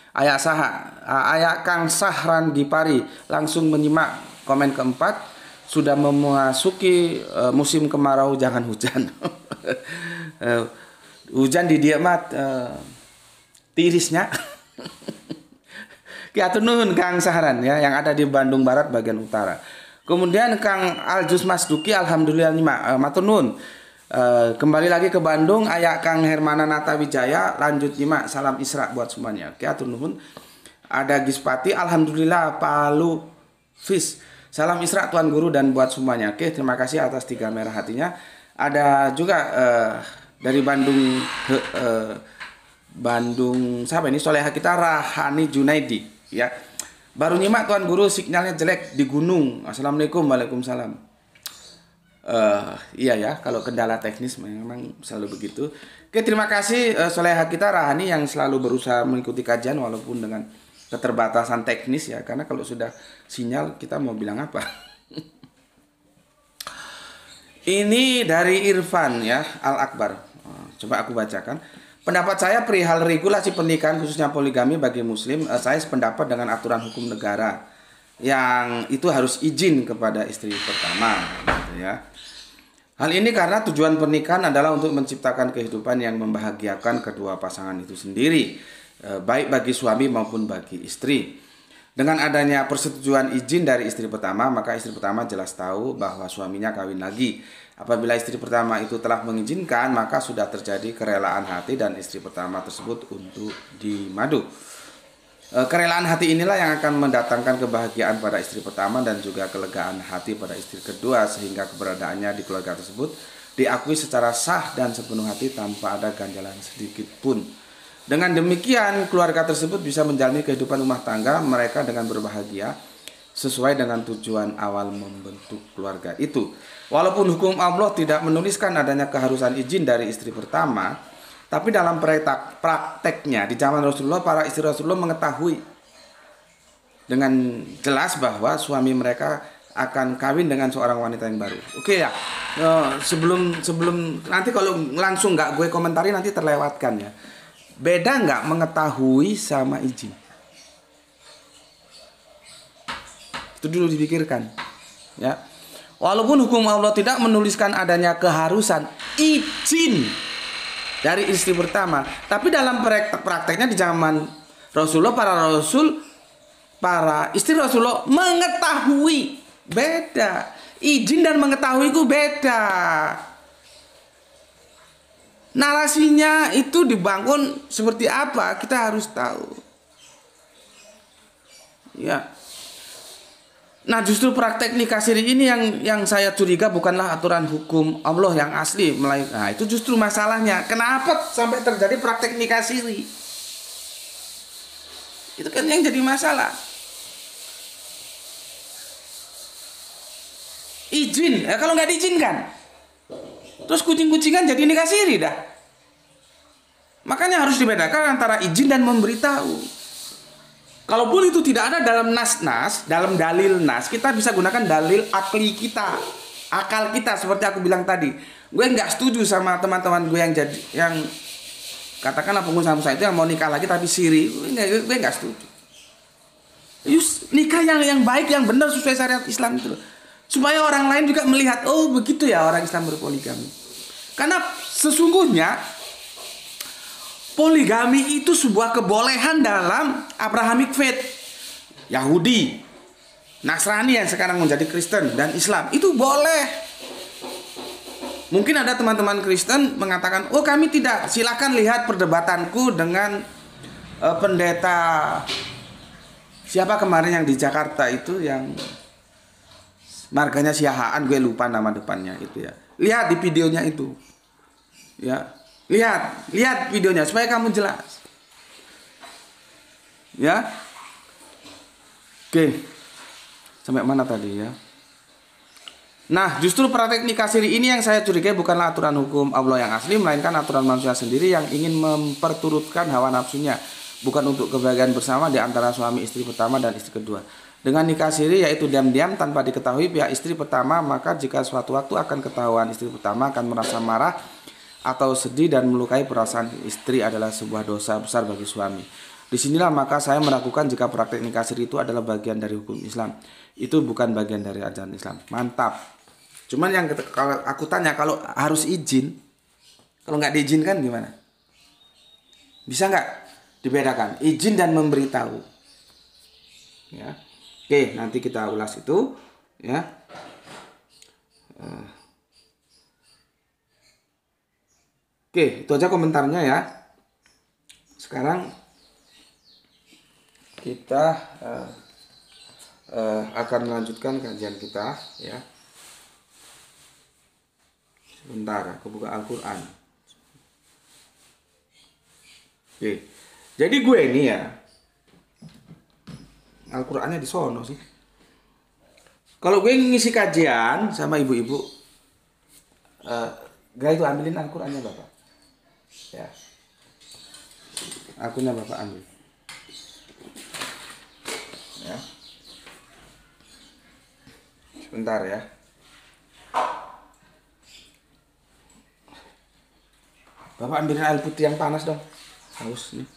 Ayah Kang Sahran Gipari langsung menyimak komen keempat. Sudah memasuki musim kemarau, jangan hujan. Hujan di dia mat tirisnya. Kiatun nuhun Kang Sahran ya yang ada di Bandung Barat bagian utara. Kemudian Kang Aljus Masduki alhamdulillah matur nuhun. Kembali lagi ke Bandung, Ayah Kang Hermana Nata Wijaya lanjut nyimak salam Isra buat semuanya. Kiatun nuhun. Ada Gispati alhamdulillah Palu Fis. Salam Isra Tuan Guru dan buat semuanya. Oke, terima kasih atas 3 merah hatinya. Ada juga dari Bandung, Bandung siapa ini? Soleha kita Rahani Junaidi ya. Baru nyimak Tuan Guru, sinyalnya jelek di gunung. Assalamualaikum. Waalaikumsalam. Iya ya, kalau kendala teknis memang selalu begitu. Oke, terima kasih Soleha kita Rahani yang selalu berusaha mengikuti kajian walaupun dengan keterbatasan teknis ya, karena kalau sudah sinyal kita mau bilang apa. Ini dari Irfan ya, Al-Akbar. Coba aku bacakan. Pendapat saya perihal regulasi pernikahan khususnya poligami bagi muslim, saya sependapat dengan aturan hukum negara yang itu harus izin kepada istri pertama gitu ya. Hal ini karena tujuan pernikahan adalah untuk menciptakan kehidupan yang membahagiakan kedua pasangan itu sendiri, baik bagi suami maupun bagi istri. Dengan adanya persetujuan izin dari istri pertama, maka istri pertama jelas tahu bahwa suaminya kawin lagi. Apabila istri pertama itu telah mengizinkan, maka sudah terjadi kerelaan hati dan istri pertama tersebut untuk dimadu. Kerelaan hati inilah yang akan mendatangkan kebahagiaan pada istri pertama dan juga kelegaan hati pada istri kedua, sehingga keberadaannya di keluarga tersebut diakui secara sah dan sepenuh hati tanpa ada ganjalan sedikit pun. Dengan demikian, keluarga tersebut bisa menjalani kehidupan rumah tangga mereka dengan berbahagia sesuai dengan tujuan awal membentuk keluarga itu. Walaupun hukum Allah tidak menuliskan adanya keharusan izin dari istri pertama, tapi dalam prakteknya di zaman Rasulullah, para istri Rasulullah mengetahui dengan jelas bahwa suami mereka akan kawin dengan seorang wanita yang baru. Oke ya, sebelum nanti kalau langsung nggak gue komentari nanti terlewatkan ya. Beda nggak mengetahui sama izin? Itu dulu dipikirkan. Ya, walaupun hukum Allah tidak menuliskan adanya keharusan izin dari istri pertama, tapi dalam prakteknya di zaman Rasulullah, para istri Rasulullah mengetahui. Beda. Izin dan mengetahui itu beda. Narasinya itu dibangun seperti apa, kita harus tahu. Ya. Nah, justru praktek nikah siri ini yang saya curiga bukanlah aturan hukum Allah yang asli, nah, itu justru masalahnya. Kenapa sampai terjadi praktek nikah siri? Itu kan yang jadi masalah. Izin, kalau nggak diizinkan, terus kucing-kucingan jadi nikah siri dah. Makanya harus dibedakan antara izin dan memberitahu. Kalaupun itu tidak ada dalam nas-nas, dalam dalil nas, kita bisa gunakan dalil akli kita, akal kita, seperti aku bilang tadi. Gue nggak setuju sama teman-teman gue yang katakanlah pengusaha-pengusaha itu yang mau nikah lagi tapi siri. Gue nggak setuju. Nikah yang baik, yang benar sesuai syariat Islam itu loh. Supaya orang lain juga melihat, oh begitu ya orang Islam berpoligami. Karena sesungguhnya poligami itu sebuah kebolehan dalam Abrahamic faith. Yahudi, Nasrani yang sekarang menjadi Kristen dan Islam itu boleh. Mungkin ada teman-teman Kristen mengatakan, oh kami tidak, silakan lihat perdebatanku dengan pendeta siapa kemarin yang di Jakarta itu yang marganya Siahaan, gue lupa nama depannya itu ya. Lihat di videonya itu. Ya. Lihat videonya supaya kamu jelas. Ya. Oke. Sampai mana tadi ya? Nah, justru praktek nikah siri ini yang saya curigai bukanlah aturan hukum Allah yang asli, melainkan aturan manusia sendiri yang ingin memperturutkan hawa nafsunya, bukan untuk kebahagiaan bersama di antara suami istri pertama dan istri kedua. Dengan nikah siri yaitu diam-diam tanpa diketahui pihak istri pertama, maka jika suatu waktu akan ketahuan istri pertama akan merasa marah atau sedih dan melukai perasaan istri adalah sebuah dosa besar bagi suami. Disinilah maka saya meragukan jika praktek nikah siri itu adalah bagian dari hukum Islam. Itu bukan bagian dari ajaran Islam. Mantap. Cuman yang kalau aku tanya, kalau harus izin, kalau nggak diizinkan gimana? Bisa nggak dibedakan izin dan memberitahu? Ya. Oke, nanti kita ulas itu, ya. Oke, itu aja komentarnya ya. Sekarang kita akan melanjutkan kajian kita ya. Sebentar, aku buka Al-Quran. Oke. Jadi gue ini ya, Al-Qurannya di sono sih. Kalau gue ngisi kajian sama ibu-ibu, gak itu ambilin Al-Qurannya Bapak. Ya. Akunnya Bapak ambil. Ya. Sebentar ya. Bapak ambilin air putih yang panas dong. Haus nih.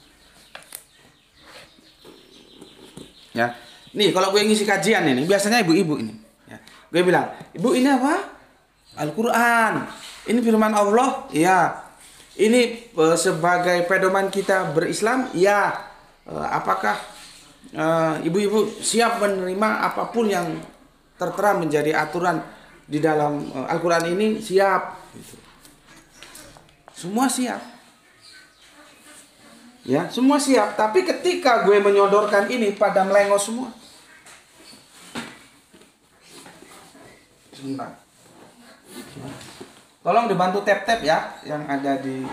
Ya. Nih kalau gue ngisi kajian ini, biasanya ibu-ibu ini. Ya. Gue bilang, ibu ini apa? Al-Quran. Ini firman Allah. Iya. Ini sebagai pedoman kita berislam. Iya. Apakah ibu-ibu siap menerima apapun yang tertera menjadi aturan di dalam Al-Quran ini? Siap. Gitu. Semua siap. Ya, semua siap. Tapi ketika gue menyodorkan ini pada melengos semua. Sebentar. Tolong dibantu tap-tap ya yang ada di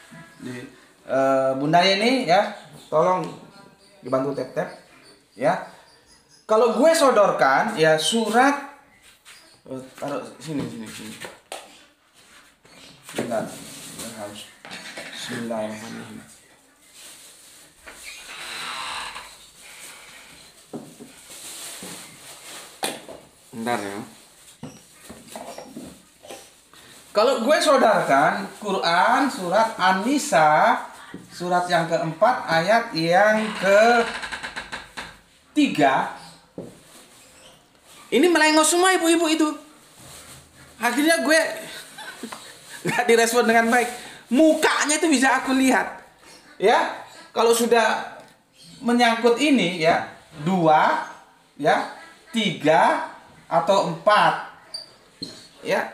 Bunda ini ya. Tolong dibantu tap-tap ya. Kalau gue sodorkan ya surat taruh sini. Bentar. Harus Bismillahirrahmanirrahim. Bentar ya. Kalau gue saudarakan Quran surat An-Nisa surat yang keempat ayat yang ke-3, ini melengos semua ibu-ibu itu. Akhirnya gue nggak direspon dengan baik. Mukanya itu bisa aku lihat. Ya, kalau sudah menyangkut ini ya 2, ya 3 atau 4, ya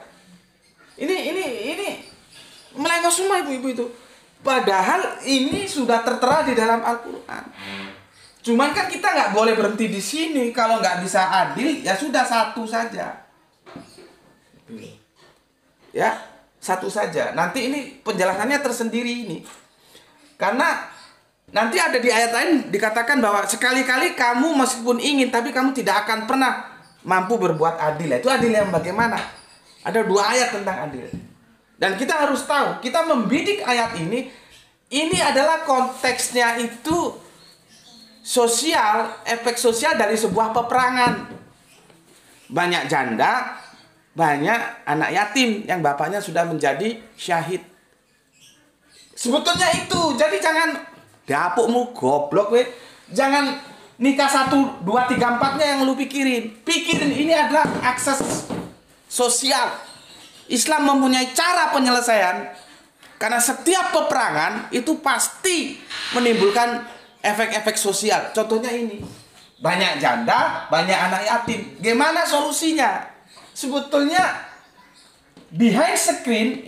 ini melengos semua ibu-ibu itu. Padahal ini sudah tertera di dalam Al-Quran. Cuman kan kita nggak boleh berhenti di sini. Kalau nggak bisa adil ya sudah satu saja. Ya. Satu saja. Nanti ini penjelasannya tersendiri ini. Karena nanti ada di ayat lain dikatakan bahwa sekali-kali kamu meskipun ingin tapi kamu tidak akan pernah mampu berbuat adil. Itu adil yang bagaimana? Ada 2 ayat tentang adil. Dan kita harus tahu, kita membidik ayat ini adalah konteksnya itu sosial, efek sosial dari sebuah peperangan. Banyak janda, banyak anak yatim yang bapaknya sudah menjadi syahid. Sebetulnya itu. Jadi jangan dapukmu goblok we. Jangan nikah 1, 2, 3, 4-nya yang lu pikirin. Pikirin ini adalah akses sosial. Islam mempunyai cara penyelesaian. Karena setiap peperangan itu pasti menimbulkan efek-efek sosial. Contohnya ini. Banyak janda, banyak anak yatim. Gimana solusinya? Sebetulnya behind screen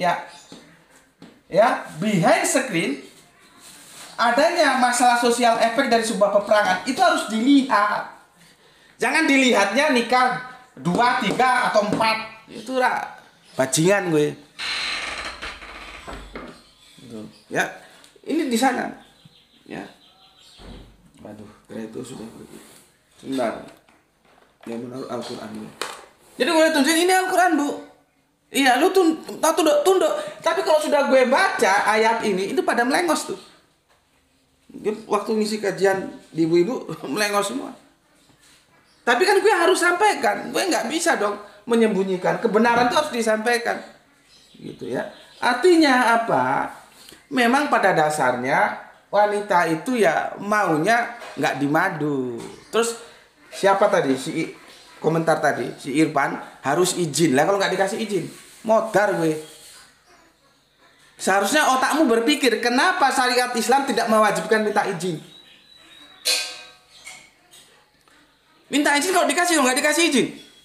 behind screen adanya masalah sosial efek dari sebuah peperangan itu harus dilihat. Jangan dilihatnya nikah 2, 3 atau 4. Itu lah bajingan gue. Ya, ini di sana. Ya. Waduh, kira itu sudah begitu. Sebentar. Yang menaruh Al-Quran gue. Jadi gue tunjukin ini Al-Quran bu. Iya lu tunduk. Tapi kalau sudah gue baca ayat ini itu pada melengos tuh. Waktu ngisi kajian di ibu-ibu melengos semua. Tapi kan gue harus sampaikan. Gue nggak bisa dong menyembunyikan. Kebenaran itu harus disampaikan. Gitu ya. Artinya apa? Memang pada dasarnya wanita itu ya maunya nggak dimadu. Terus siapa tadi komentar tadi si Irfan harus izin lah. Kalau nggak dikasih izin modar gue. Seharusnya otakmu berpikir kenapa syariat Islam tidak mewajibkan minta izin. Minta izin kalau dikasih, kalau nggak dikasih izin.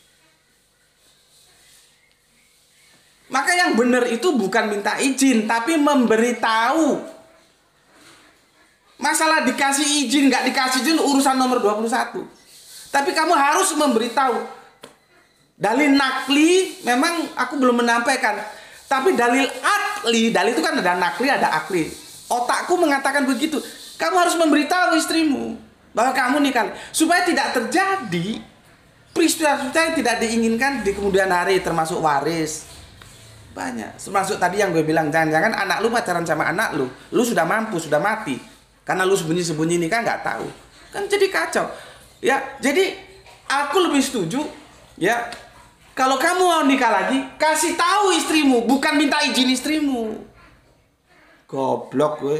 Maka yang benar itu bukan minta izin tapi memberitahu. Masalah dikasih izin nggak dikasih izin urusan nomor 21. Tapi kamu harus memberitahu. Dalil nakli memang aku belum menampaikan. Tapi dalil akli, dalil itu kan ada nakli, ada akli. Otakku mengatakan begitu. Kamu harus memberitahu istrimu bahwa kamu nikah, supaya tidak terjadi peristiwa-peristiwa yang tidak diinginkan di kemudian hari, termasuk waris. Banyak. Termasuk tadi yang gue bilang, jangan-jangan anak lu pacaran sama anak lu sudah mampu, sudah mati. Karena lu sembunyi-sembunyi nikah nggak tahu. Kan jadi kacau. Ya, jadi aku lebih setuju ya, kalau kamu mau nikah lagi, kasih tahu istrimu, bukan minta izin istrimu. Goblok gue.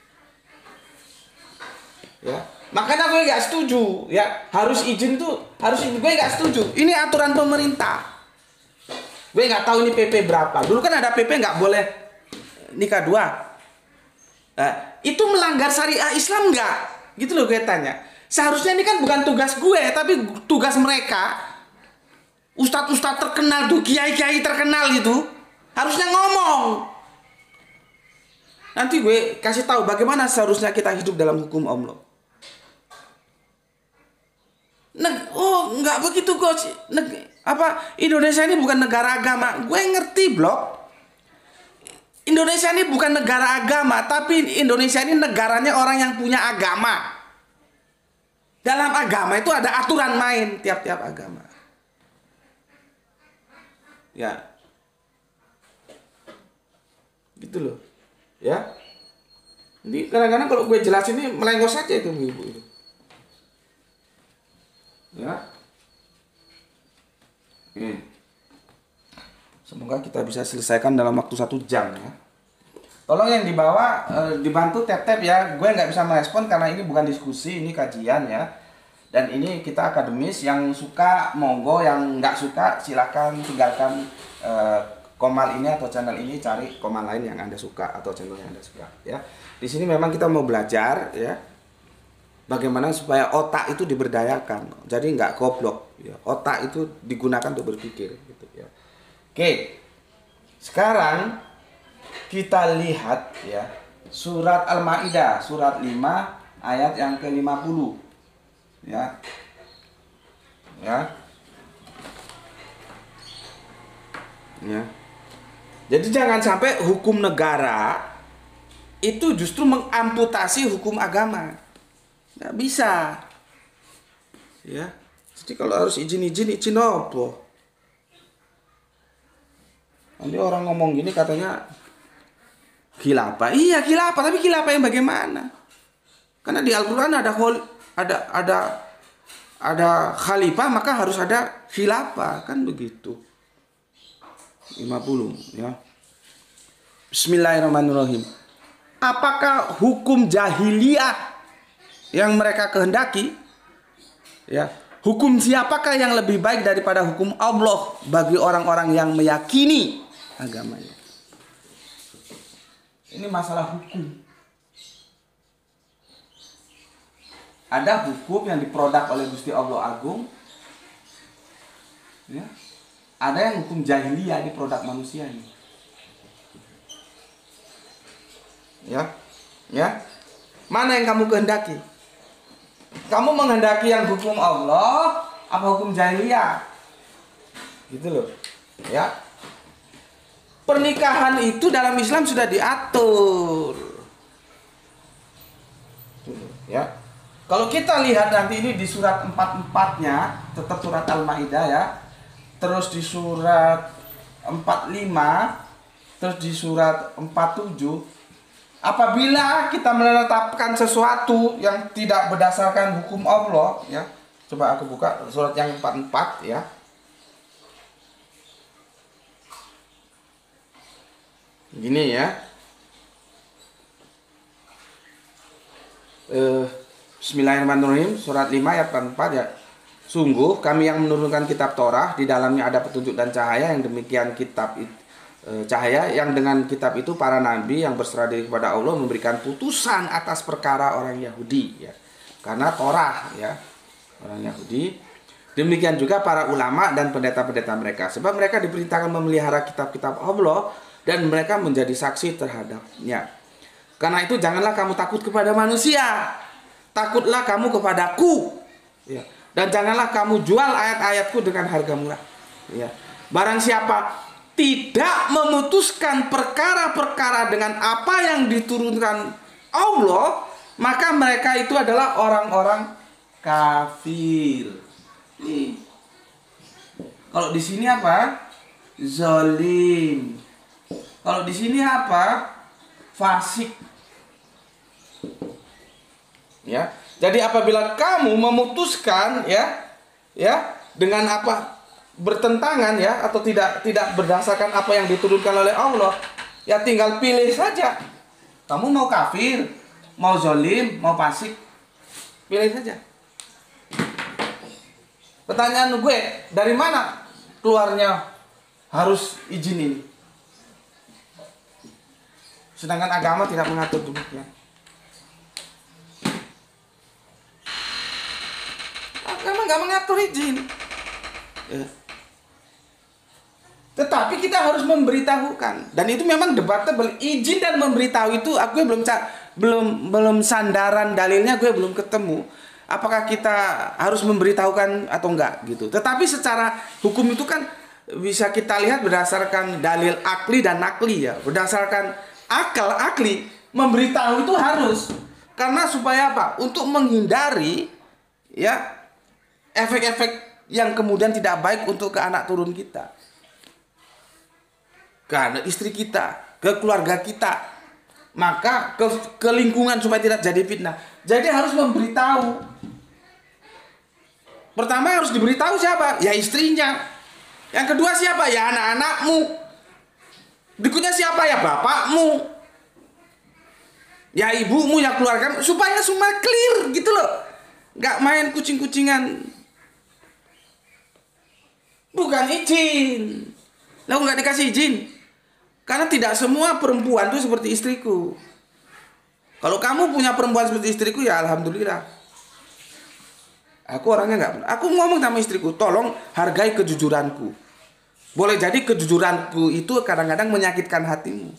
Ya, makanya gue nggak setuju. Ya, harus izin tuh, harus izin. Gue nggak setuju. Ini aturan pemerintah. Gue nggak tahu ini PP berapa. Dulu kan ada PP nggak boleh nikah dua. Itu melanggar syariah Islam nggak? Gitu loh gue tanya. Seharusnya ini kan bukan tugas gue, tapi tugas mereka. Ustadz-ustadz terkenal tuh, kiai-kiai terkenal gitu, harusnya ngomong. Nanti gue kasih tahu bagaimana seharusnya kita hidup dalam hukum Allah. Oh, nggak begitu kok. Indonesia ini bukan negara agama. Gue ngerti, Blok. Indonesia ini bukan negara agama, tapi Indonesia ini negaranya orang yang punya agama. Dalam agama itu ada aturan main tiap-tiap agama. Ya, gitu loh. Ya, ini kadang-kadang kalau gue jelasin ini melengos saja itu ibu itu. Ya, semoga kita bisa selesaikan dalam waktu 1 jam ya. Tolong yang di bawah dibantu tap-tap ya. Gue nggak bisa merespon karena ini bukan diskusi, ini kajian ya. Dan ini kita akademis, yang suka monggo, yang nggak suka silakan tinggalkan komal ini atau channel ini, cari komal lain yang Anda suka atau channel yang Anda suka ya. Di sini memang kita mau belajar ya, bagaimana supaya otak itu diberdayakan. Jadi nggak goblok ya. Otak itu digunakan untuk berpikir gitu ya. Oke. Sekarang kita lihat ya surat Al-Maidah surat 5 ayat yang ke-50. Ya, jadi jangan sampai hukum negara itu justru mengamputasi hukum agama. Nggak bisa. Ya, jadi kalau harus izin apa? Nanti orang ngomong gini katanya khilafah. Iya khilafah, tapi khilafah yang bagaimana? Karena di Al-Quran ada khalifah, maka harus ada khilafah, kan begitu. 50 ya. Bismillahirrahmanirrahim. Apakah hukum jahiliyah yang mereka kehendaki? Ya, hukum siapakah yang lebih baik daripada hukum Allah bagi orang-orang yang meyakini agamanya? Ini masalah hukum. Ada hukum yang diproduk oleh Gusti Allah Agung, ya. Ada yang hukum jahiliyah diproduk manusia ini, ya. Mana yang kamu kehendaki? Kamu menghendaki yang hukum Allah apa hukum jahiliyah? Gitu loh, ya. Pernikahan itu dalam Islam sudah diatur, ya. Kalau kita lihat nanti ini di surat 44-nya, tetap surat Al-Maidah ya. Terus di surat 45, terus di surat 47. Apabila kita menetapkan sesuatu yang tidak berdasarkan hukum Allah ya. Coba aku buka surat yang 44 ya. Gini ya. Bismillahirrahmanirrahim, surat 5 ayat 44 ya. Sungguh kami yang menurunkan kitab Torah, di dalamnya ada petunjuk dan cahaya, yang demikian kitab cahaya yang dengan kitab itu para nabi yang berserah diri kepada Allah memberikan putusan atas perkara orang Yahudi ya. Karena Torah ya, orang Yahudi. Demikian juga para ulama dan pendeta-pendeta mereka, sebab mereka diperintahkan memelihara kitab-kitab Allah dan mereka menjadi saksi terhadapnya. Karena itu janganlah kamu takut kepada manusia, takutlah kamu kepadaku. Ya. Dan janganlah kamu jual ayat-ayatku dengan harga murah. Ya. Barang siapa tidak memutuskan perkara-perkara dengan apa yang diturunkan Allah, maka mereka itu adalah orang-orang kafir. Nih. Kalau di sini apa? Zalim. Kalau di sini apa? Fasik. Ya. Jadi apabila kamu memutuskan dengan apa bertentangan atau tidak berdasarkan apa yang diturunkan oleh Allah, ya tinggal pilih saja. Kamu mau kafir, mau zalim, mau fasik, pilih saja. Pertanyaan gue, dari mana keluarnya harus izin ini? Sedangkan agama tidak mengatur demikian. Agama nggak mengatur izin. Ya. Tetapi kita harus memberitahukan, dan itu memang debatable. Izin dan memberitahu itu, aku belum sandaran dalilnya, gue belum ketemu. Apakah kita harus memberitahukan atau enggak gitu. Tetapi secara hukum itu kan bisa kita lihat berdasarkan dalil akli dan nakli ya. Berdasarkan akli, memberitahu itu harus. Karena supaya apa? Untuk menghindari efek-efek yang kemudian tidak baik untuk ke anak turun kita. Ke anak istri kita, ke keluarga kita. Maka ke lingkungan supaya tidak jadi fitnah. Jadi harus memberitahu. Pertama harus diberitahu siapa? Ya istrinya. Yang kedua siapa? Ya anak-anakmu. Berikutnya siapa? Ya bapakmu. Ya ibumu, ya keluarga. Supaya semua clear gitu loh. Gak main kucing-kucingan. Bukan izin. Lalu gak dikasih izin. Karena tidak semua perempuan itu seperti istriku. Kalau kamu punya perempuan seperti istriku, ya alhamdulillah. Aku orangnya nggak. Aku ngomong sama istriku, tolong hargai kejujuranku. Boleh jadi kejujuranku itu kadang-kadang menyakitkan hatimu.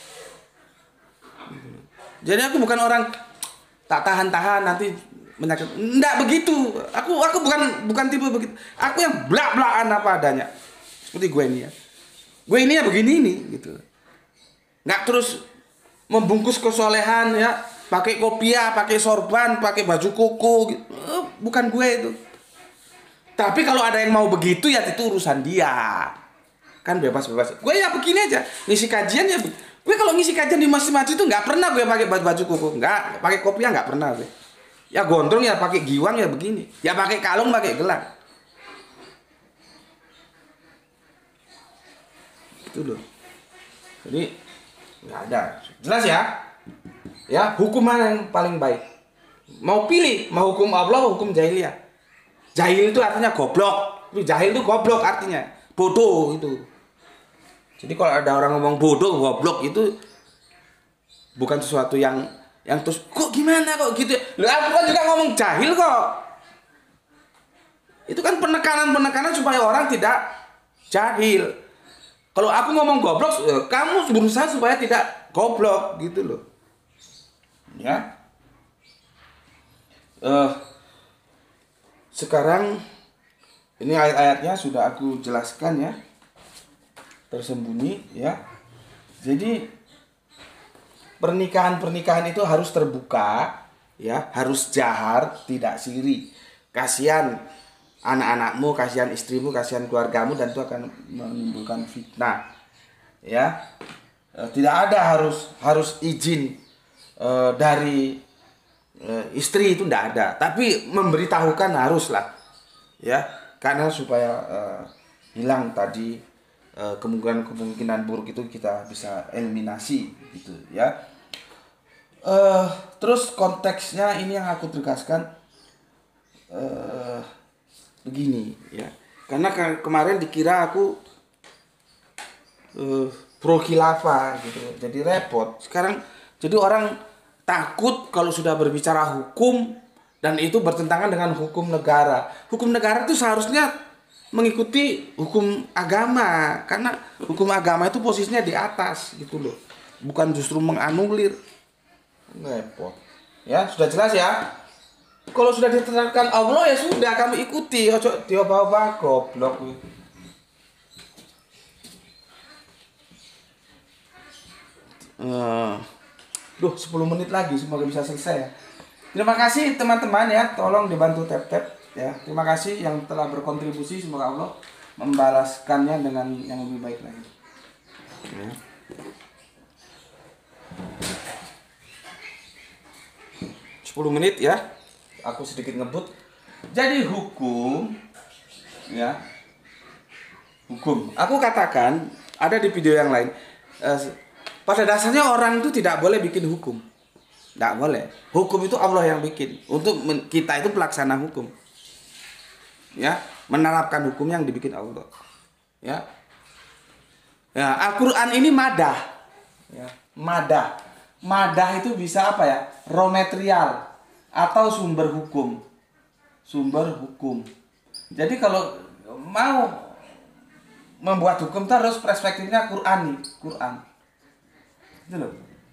Jadi aku bukan orang tak tahan-tahan nanti menyakit. Enggak begitu. Aku bukan tipe begitu. Aku yang blak-blakan apa adanya. Seperti gue ini ya. Gue ini ya begini nih gitu. Nggak terus membungkus kesolehan ya, pakai kopiah, pakai sorban, pakai baju koko gitu. Bukan gue itu. Tapi kalau ada yang mau begitu ya itu urusan dia. Kan bebas-bebas. Gue ya begini aja. Ngisi kajian ya. Gue kalau ngisi kajian di masjid-masjid itu nggak pernah gue pakai baju koko. Nggak, pakai kopiah nggak pernah gue. Ya gondrong ya pakai giwang ya begini. Ya pakai kalung, pakai gelang. Itu loh. Jadi nggak ada. Jelas ya? Ya, hukum mana yang paling baik? Mau pilih, mau hukum Allah, mau hukum jahiliyah. Jahil itu artinya goblok. Jahil itu goblok artinya. Bodoh itu. Jadi kalau ada orang ngomong bodoh, goblok itu bukan sesuatu yang terus kok gimana kok gitu. Lah aku kan juga ngomong jahil kok. Itu kan penekanan supaya orang tidak jahil. Kalau aku ngomong goblok, kamu berusaha supaya tidak goblok gitu loh. Ya. Sekarang ini ayat-ayatnya sudah aku jelaskan ya. Tersembunyi ya. Jadi pernikahan itu harus terbuka ya, harus jahar, tidak siri. Kasihan anak-anakmu, kasihan istrimu, kasihan keluargamu, dan itu akan menimbulkan fitnah. Ya. Tidak ada harus izin dari istri, itu tidak ada. Tapi memberitahukan haruslah. Ya, karena supaya hilang tadi kemungkinan buruk itu kita bisa eliminasi gitu ya. Terus konteksnya ini yang aku tegaskan begini ya, karena kemarin dikira aku pro khilafah gitu, jadi repot. Sekarang jadi orang takut kalau sudah berbicara hukum dan itu bertentangan dengan hukum negara. Hukum negara itu seharusnya mengikuti hukum agama, karena hukum agama itu posisinya di atas gitu loh, bukan justru menganulir. Repot ya. Sudah jelas ya kalau sudah ditetapkan Allah ya sudah kami ikuti. Ojo dioba-oba goblok. Duh, 10 menit lagi semoga bisa selesai ya. Terima kasih teman-teman ya, tolong dibantu tap-tap ya. Terima kasih yang telah berkontribusi, semoga Allah membalaskannya dengan yang lebih baik lagi. Ya. 10 menit ya. Aku sedikit ngebut. Jadi hukum ya. Hukum. Aku katakan ada di video yang lain. Pada dasarnya orang itu tidak boleh bikin hukum. Tidak boleh. Hukum itu Allah yang bikin. Untuk kita itu pelaksana hukum. Ya, menerapkan hukum yang dibikin Allah. Ya. Ya, Al-Qur'an ini madah. Ya, madah. Madah itu bisa apa ya? Raw material atau sumber hukum. Sumber hukum. Jadi kalau mau membuat hukum terus perspektifnya Qur'an. Itu loh.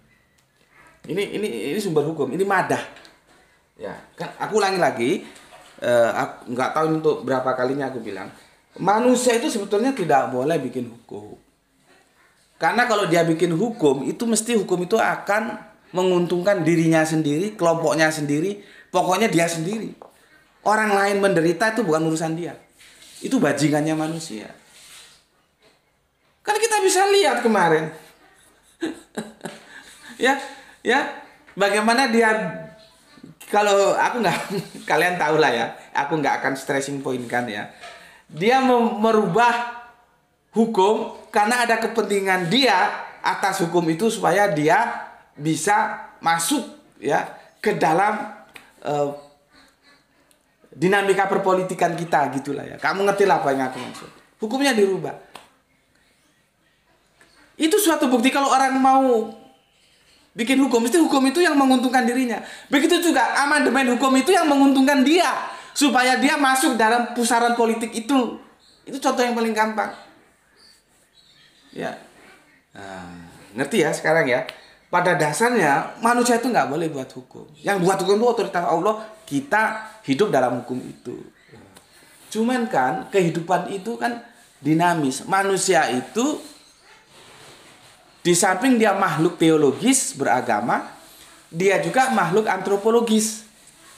Ini sumber hukum, ini madah. Ya, kan aku ulangi lagi. Aku nggak tahu untuk berapa kalinya aku bilang. Manusia itu sebetulnya tidak boleh bikin hukum. Karena kalau dia bikin hukum, itu mesti hukum itu akan menguntungkan dirinya sendiri, kelompoknya sendiri, pokoknya dia sendiri. Orang lain menderita itu bukan urusan dia. Itu bajingannya manusia. Kan kita bisa lihat kemarin. ya bagaimana dia, kalau aku nggak kalian tahu lah ya, aku nggak akan stressing point kan ya, dia merubah hukum karena ada kepentingan dia atas hukum itu supaya dia bisa masuk ya ke dalam dinamika perpolitikan kita gitulah ya. Kamu ngerti lah apa yang aku maksud. Hukumnya dirubah. Itu suatu bukti kalau orang mau bikin hukum, mesti hukum itu yang menguntungkan dirinya. Begitu juga amandemen hukum itu yang menguntungkan dia, supaya dia masuk dalam pusaran politik itu. Itu contoh yang paling gampang. Ya, ngerti ya sekarang ya. Pada dasarnya manusia itu nggak boleh buat hukum. Yang buat hukum itu otoritas Allah. Kita hidup dalam hukum itu. Cuman kan kehidupan itu kan dinamis. Manusia itu di samping dia makhluk teologis beragama, dia juga makhluk antropologis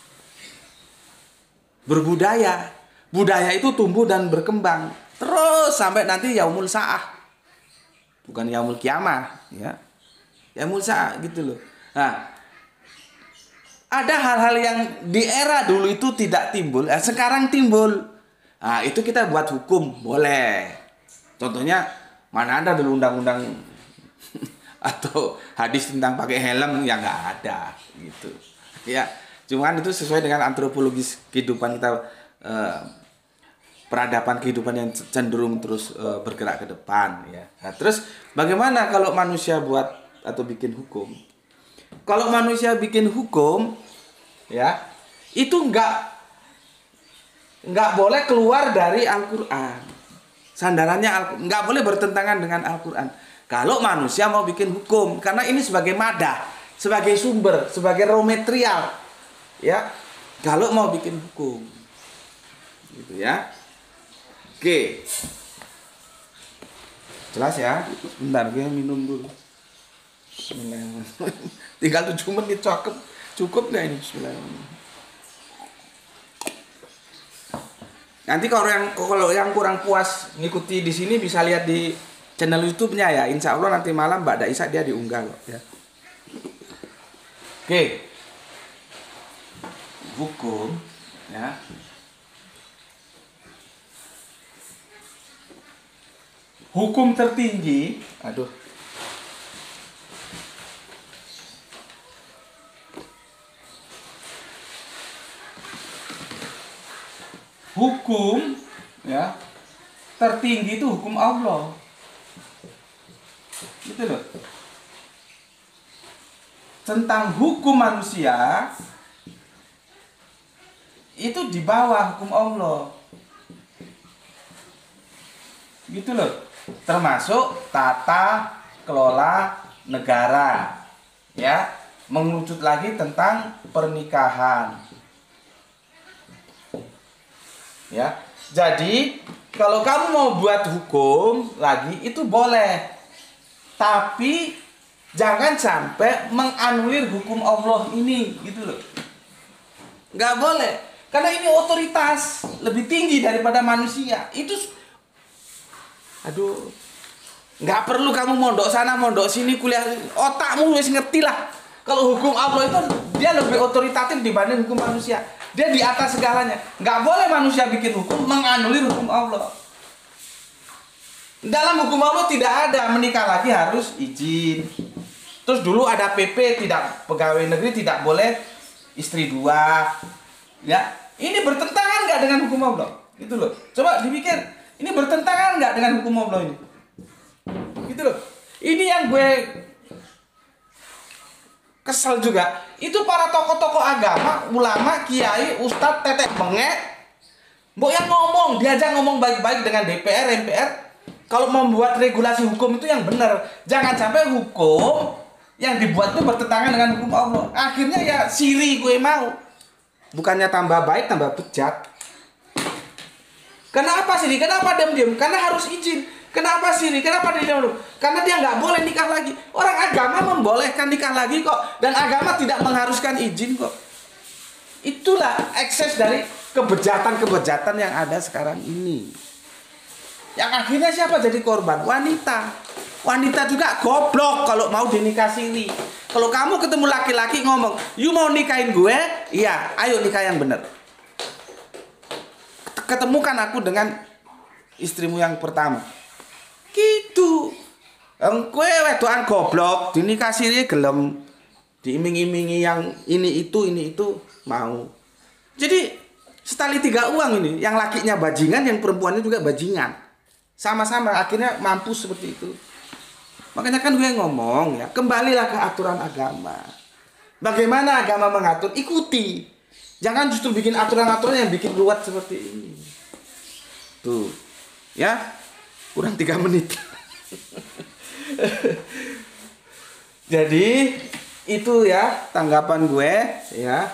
berbudaya. Budaya itu tumbuh dan berkembang terus sampai nanti yaumul sa'ah, bukan yaumul kiamah ya, yaumul sa'ah gitu loh. Nah, ada hal-hal yang di era dulu itu tidak timbul, sekarang timbul. Nah, itu kita buat hukum boleh. Contohnya mana ada dulu undang-undang atau hadis tentang pakai helm, ya nggak ada gitu ya. Cuman itu sesuai dengan antropologis kehidupan kita, peradaban kehidupan yang cenderung terus bergerak ke depan ya. Nah, terus bagaimana kalau manusia buat atau bikin hukum? Kalau manusia bikin hukum ya, itu nggak boleh keluar dari Al-Qur'an. Sandarannya nggak boleh bertentangan dengan Al-Qur'an. Kalau manusia mau bikin hukum, karena ini sebagai madah, sebagai sumber, sebagai raw material, ya. Kalau mau bikin hukum, gitu ya. Oke, jelas ya. Bentar, gue minum dulu. Bismillahirrahmanirrahim. Tinggal 7 menit cukup nggak ini? Bismillahirrahmanirrahim. Nanti kalau yang kurang puas ngikuti di sini bisa lihat di channel YouTube-nya ya. Insya Allah nanti malam Mbak Daisa dia diunggah loh ya. Oke. Hukum ya. Hukum tertinggi, hukum ya tertinggi itu hukum Allah. Gitu loh. Tentang hukum manusia itu di bawah hukum Allah. Gitu loh. Termasuk tata kelola negara. Ya, mengerucut lagi tentang pernikahan. Ya. Jadi kalau kamu mau buat hukum lagi itu boleh. Tapi jangan sampai menganulir hukum Allah ini, gitu loh. Nggak boleh. Karena ini otoritas lebih tinggi daripada manusia. Itu aduh, nggak perlu kamu mondok sana, mondok sini, kuliah. Otakmu wis ngerti lah. Kalau hukum Allah itu dia lebih otoritatif dibanding hukum manusia. Dia di atas segalanya. Nggak boleh manusia bikin hukum menganulir hukum Allah. Dalam hukum Allah tidak ada menikah lagi harus izin. Terus dulu ada PP, tidak, pegawai negeri tidak boleh istri dua. Ya, ini bertentangan nggak dengan hukum Allah? Gitu loh. Coba dipikir, ini bertentangan nggak dengan hukum Allah ini? Gitu loh. Ini yang gue kesel juga. Itu para tokoh-tokoh agama, ulama, kiai, ustadz, tetek bengek, mbok yang ngomong, diajak ngomong baik-baik dengan DPR, MPR. Kalau membuat regulasi hukum itu yang benar. Jangan sampai hukum yang dibuat itu bertentangan dengan hukum Allah. Akhirnya ya siri gue mau. Bukannya tambah baik, tambah bejat. Kenapa siri? Kenapa diam-diam? Karena harus izin. Kenapa siri? Kenapa diam-diam? Karena dia nggak boleh nikah lagi. Orang agama membolehkan nikah lagi kok. Dan agama tidak mengharuskan izin kok. Itulah ekses dari kebejatan-kebejatan yang ada sekarang ini. Yang akhirnya siapa jadi korban? Wanita. Wanita juga goblok kalau mau dinikah siri. Kalau kamu ketemu laki-laki ngomong, "You mau nikahin gue?" Iya, ayo nikah yang benar. Ketemukan aku dengan istrimu yang pertama. Gitu. Kowe wedokan goblok, dinikah siri gelem, diiming-imingi yang ini itu mau. Jadi setali tiga uang ini, yang lakinya bajingan, yang perempuannya juga bajingan. Sama-sama akhirnya mampus seperti itu. Makanya kan gue ngomong ya, kembalilah ke aturan agama. Bagaimana agama mengatur? Ikuti. Jangan justru bikin aturan-aturan yang bikin ruwet seperti ini. Tuh. Ya. Kurang 3 menit. Jadi itu ya tanggapan gue ya.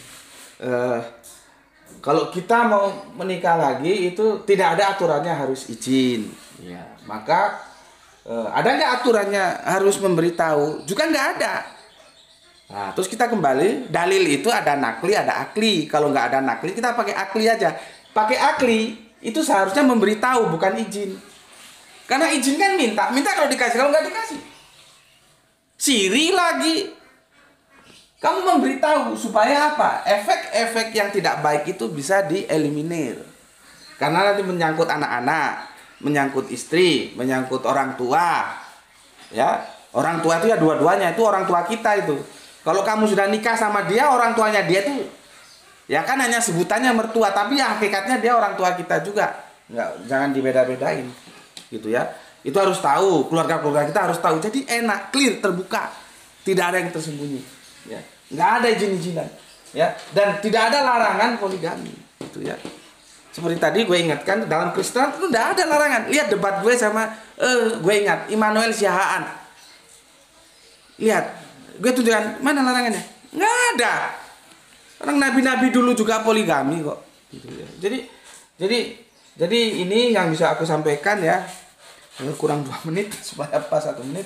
Kalau kita mau menikah lagi itu tidak ada aturannya harus izin. Ya, maka ada nggak aturannya harus memberitahu? Juga nggak ada. Nah, terus kita kembali, dalil itu ada nakli, ada akli. Kalau nggak ada nakli, kita pakai akli aja. Pakai akli, itu seharusnya memberitahu, bukan izin. Karena izin kan minta kalau dikasih, kalau nggak dikasih. Siri lagi. Kamu memberitahu supaya apa? Efek-efek yang tidak baik itu bisa dieliminir. Karena nanti menyangkut anak-anak, menyangkut istri, menyangkut orang tua. Ya, orang tua itu ya dua-duanya, itu orang tua kita itu. Kalau kamu sudah nikah sama dia, orang tuanya dia tuh ya kan hanya sebutannya mertua, tapi ya hakikatnya dia orang tua kita juga. Jangan dibeda-bedain. Gitu ya. Itu harus tahu, keluarga-keluarga kita harus tahu. Jadi enak, clear, terbuka. Tidak ada yang tersembunyi. Ya. Nggak ada izin-izinan. Ya. Dan tidak ada larangan poligami. Gitu ya. Seperti tadi gue ingatkan, dalam Kristen itu tidak ada larangan. Lihat debat gue sama, gue ingat, Immanuel Siahaan. Lihat, gue tunjukkan, mana larangannya? Nggak ada. Orang nabi-nabi dulu juga poligami kok. Gitu ya. Jadi ini yang bisa aku sampaikan ya. Kurang 2 menit supaya pas 1 menit.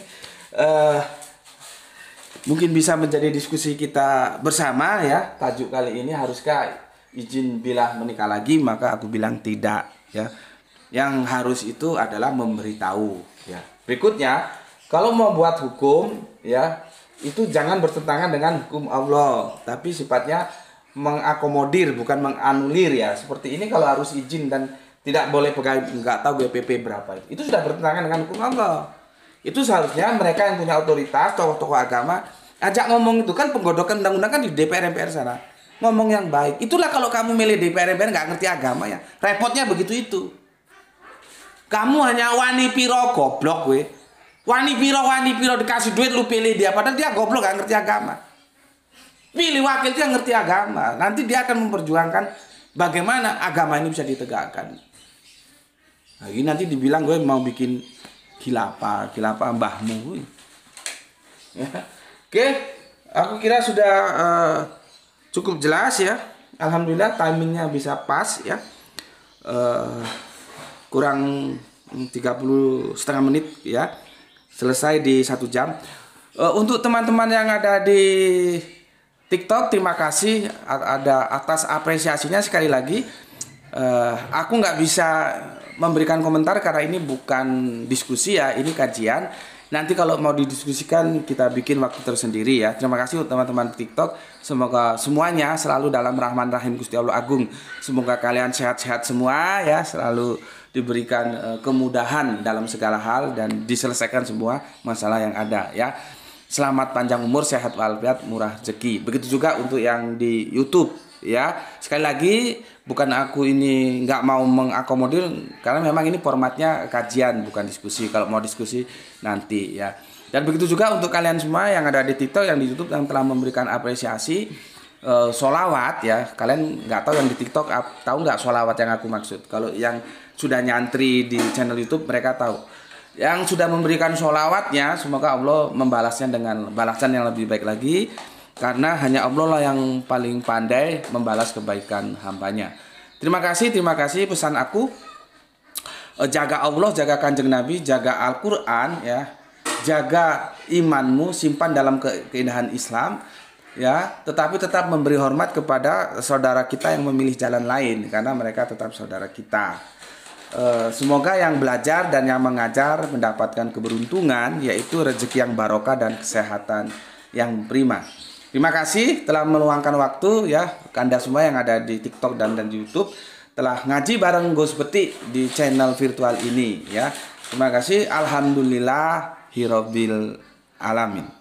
Mungkin bisa menjadi diskusi kita bersama ya. Tajuk kali ini, haruskah izin bila menikah lagi? Maka aku bilang tidak ya. Yang harus itu adalah memberitahu ya. Berikutnya, kalau mau buat hukum ya, itu jangan bertentangan dengan hukum Allah, tapi sifatnya mengakomodir bukan menganulir ya. Seperti ini kalau harus izin dan tidak boleh pegawai, nggak tahu BPP berapa, itu sudah bertentangan dengan hukum Allah. Itu seharusnya mereka yang punya otoritas, tokoh-tokoh agama, ajak ngomong. Itu kan penggodokan undang-undang kan di DPR MPR sana. Ngomong yang baik. Itulah kalau kamu milih DPR MPR nggak ngerti agama ya. Repotnya begitu itu. Kamu hanya wani piro goblok we. Wani piro dikasih duit lu pilih dia, padahal dia goblok nggak ngerti agama. Pilih wakil dia ngerti agama. Nanti dia akan memperjuangkan bagaimana agama ini bisa ditegakkan. Nah, ini nanti dibilang gue mau bikin khilafah mbahmu. Ya. Oke, aku kira sudah cukup jelas ya. Alhamdulillah timingnya bisa pas ya. kurang 30 setengah menit ya, selesai di 1 jam. Untuk teman-teman yang ada di TikTok, terima kasih ada atas apresiasinya sekali lagi. Aku nggak bisa memberikan komentar karena ini bukan diskusi ya, ini kajian. Nanti kalau mau didiskusikan kita bikin waktu tersendiri ya. Terima kasih untuk teman-teman TikTok. Semoga semuanya selalu dalam rahman rahim Gusti Allah Agung. Semoga kalian sehat-sehat semua ya, selalu diberikan kemudahan dalam segala hal dan diselesaikan semua masalah yang ada ya. Selamat panjang umur, sehat walafiat, murah rezeki. Begitu juga untuk yang di YouTube ya. Sekali lagi bukan aku ini nggak mau mengakomodir karena memang ini formatnya kajian bukan diskusi. Kalau mau diskusi nanti ya. Dan begitu juga untuk kalian semua yang ada di TikTok, yang di YouTube yang telah memberikan apresiasi solawat ya. Kalian nggak tahu yang di TikTok tahu nggak solawat yang aku maksud. Kalau yang sudah nyantri di channel YouTube mereka tahu. Yang sudah memberikan sholawatnya, semoga Allah membalasnya dengan balasan yang lebih baik lagi. Karena hanya Allah lah yang paling pandai membalas kebaikan hambanya. Terima kasih pesan aku. Jaga Allah, jaga Kanjeng Nabi, jaga Al-Quran ya. Jaga imanmu, simpan dalam keindahan Islam ya. Tetapi tetap memberi hormat kepada saudara kita yang memilih jalan lain. Karena mereka tetap saudara kita. Semoga yang belajar dan yang mengajar mendapatkan keberuntungan, yaitu rezeki yang barokah dan kesehatan yang prima. Terima kasih telah meluangkan waktu ya, Anda semua yang ada di TikTok dan di YouTube telah ngaji bareng Gus Peti di channel virtual ini ya. Terima kasih, alhamdulillahirabbil alamin.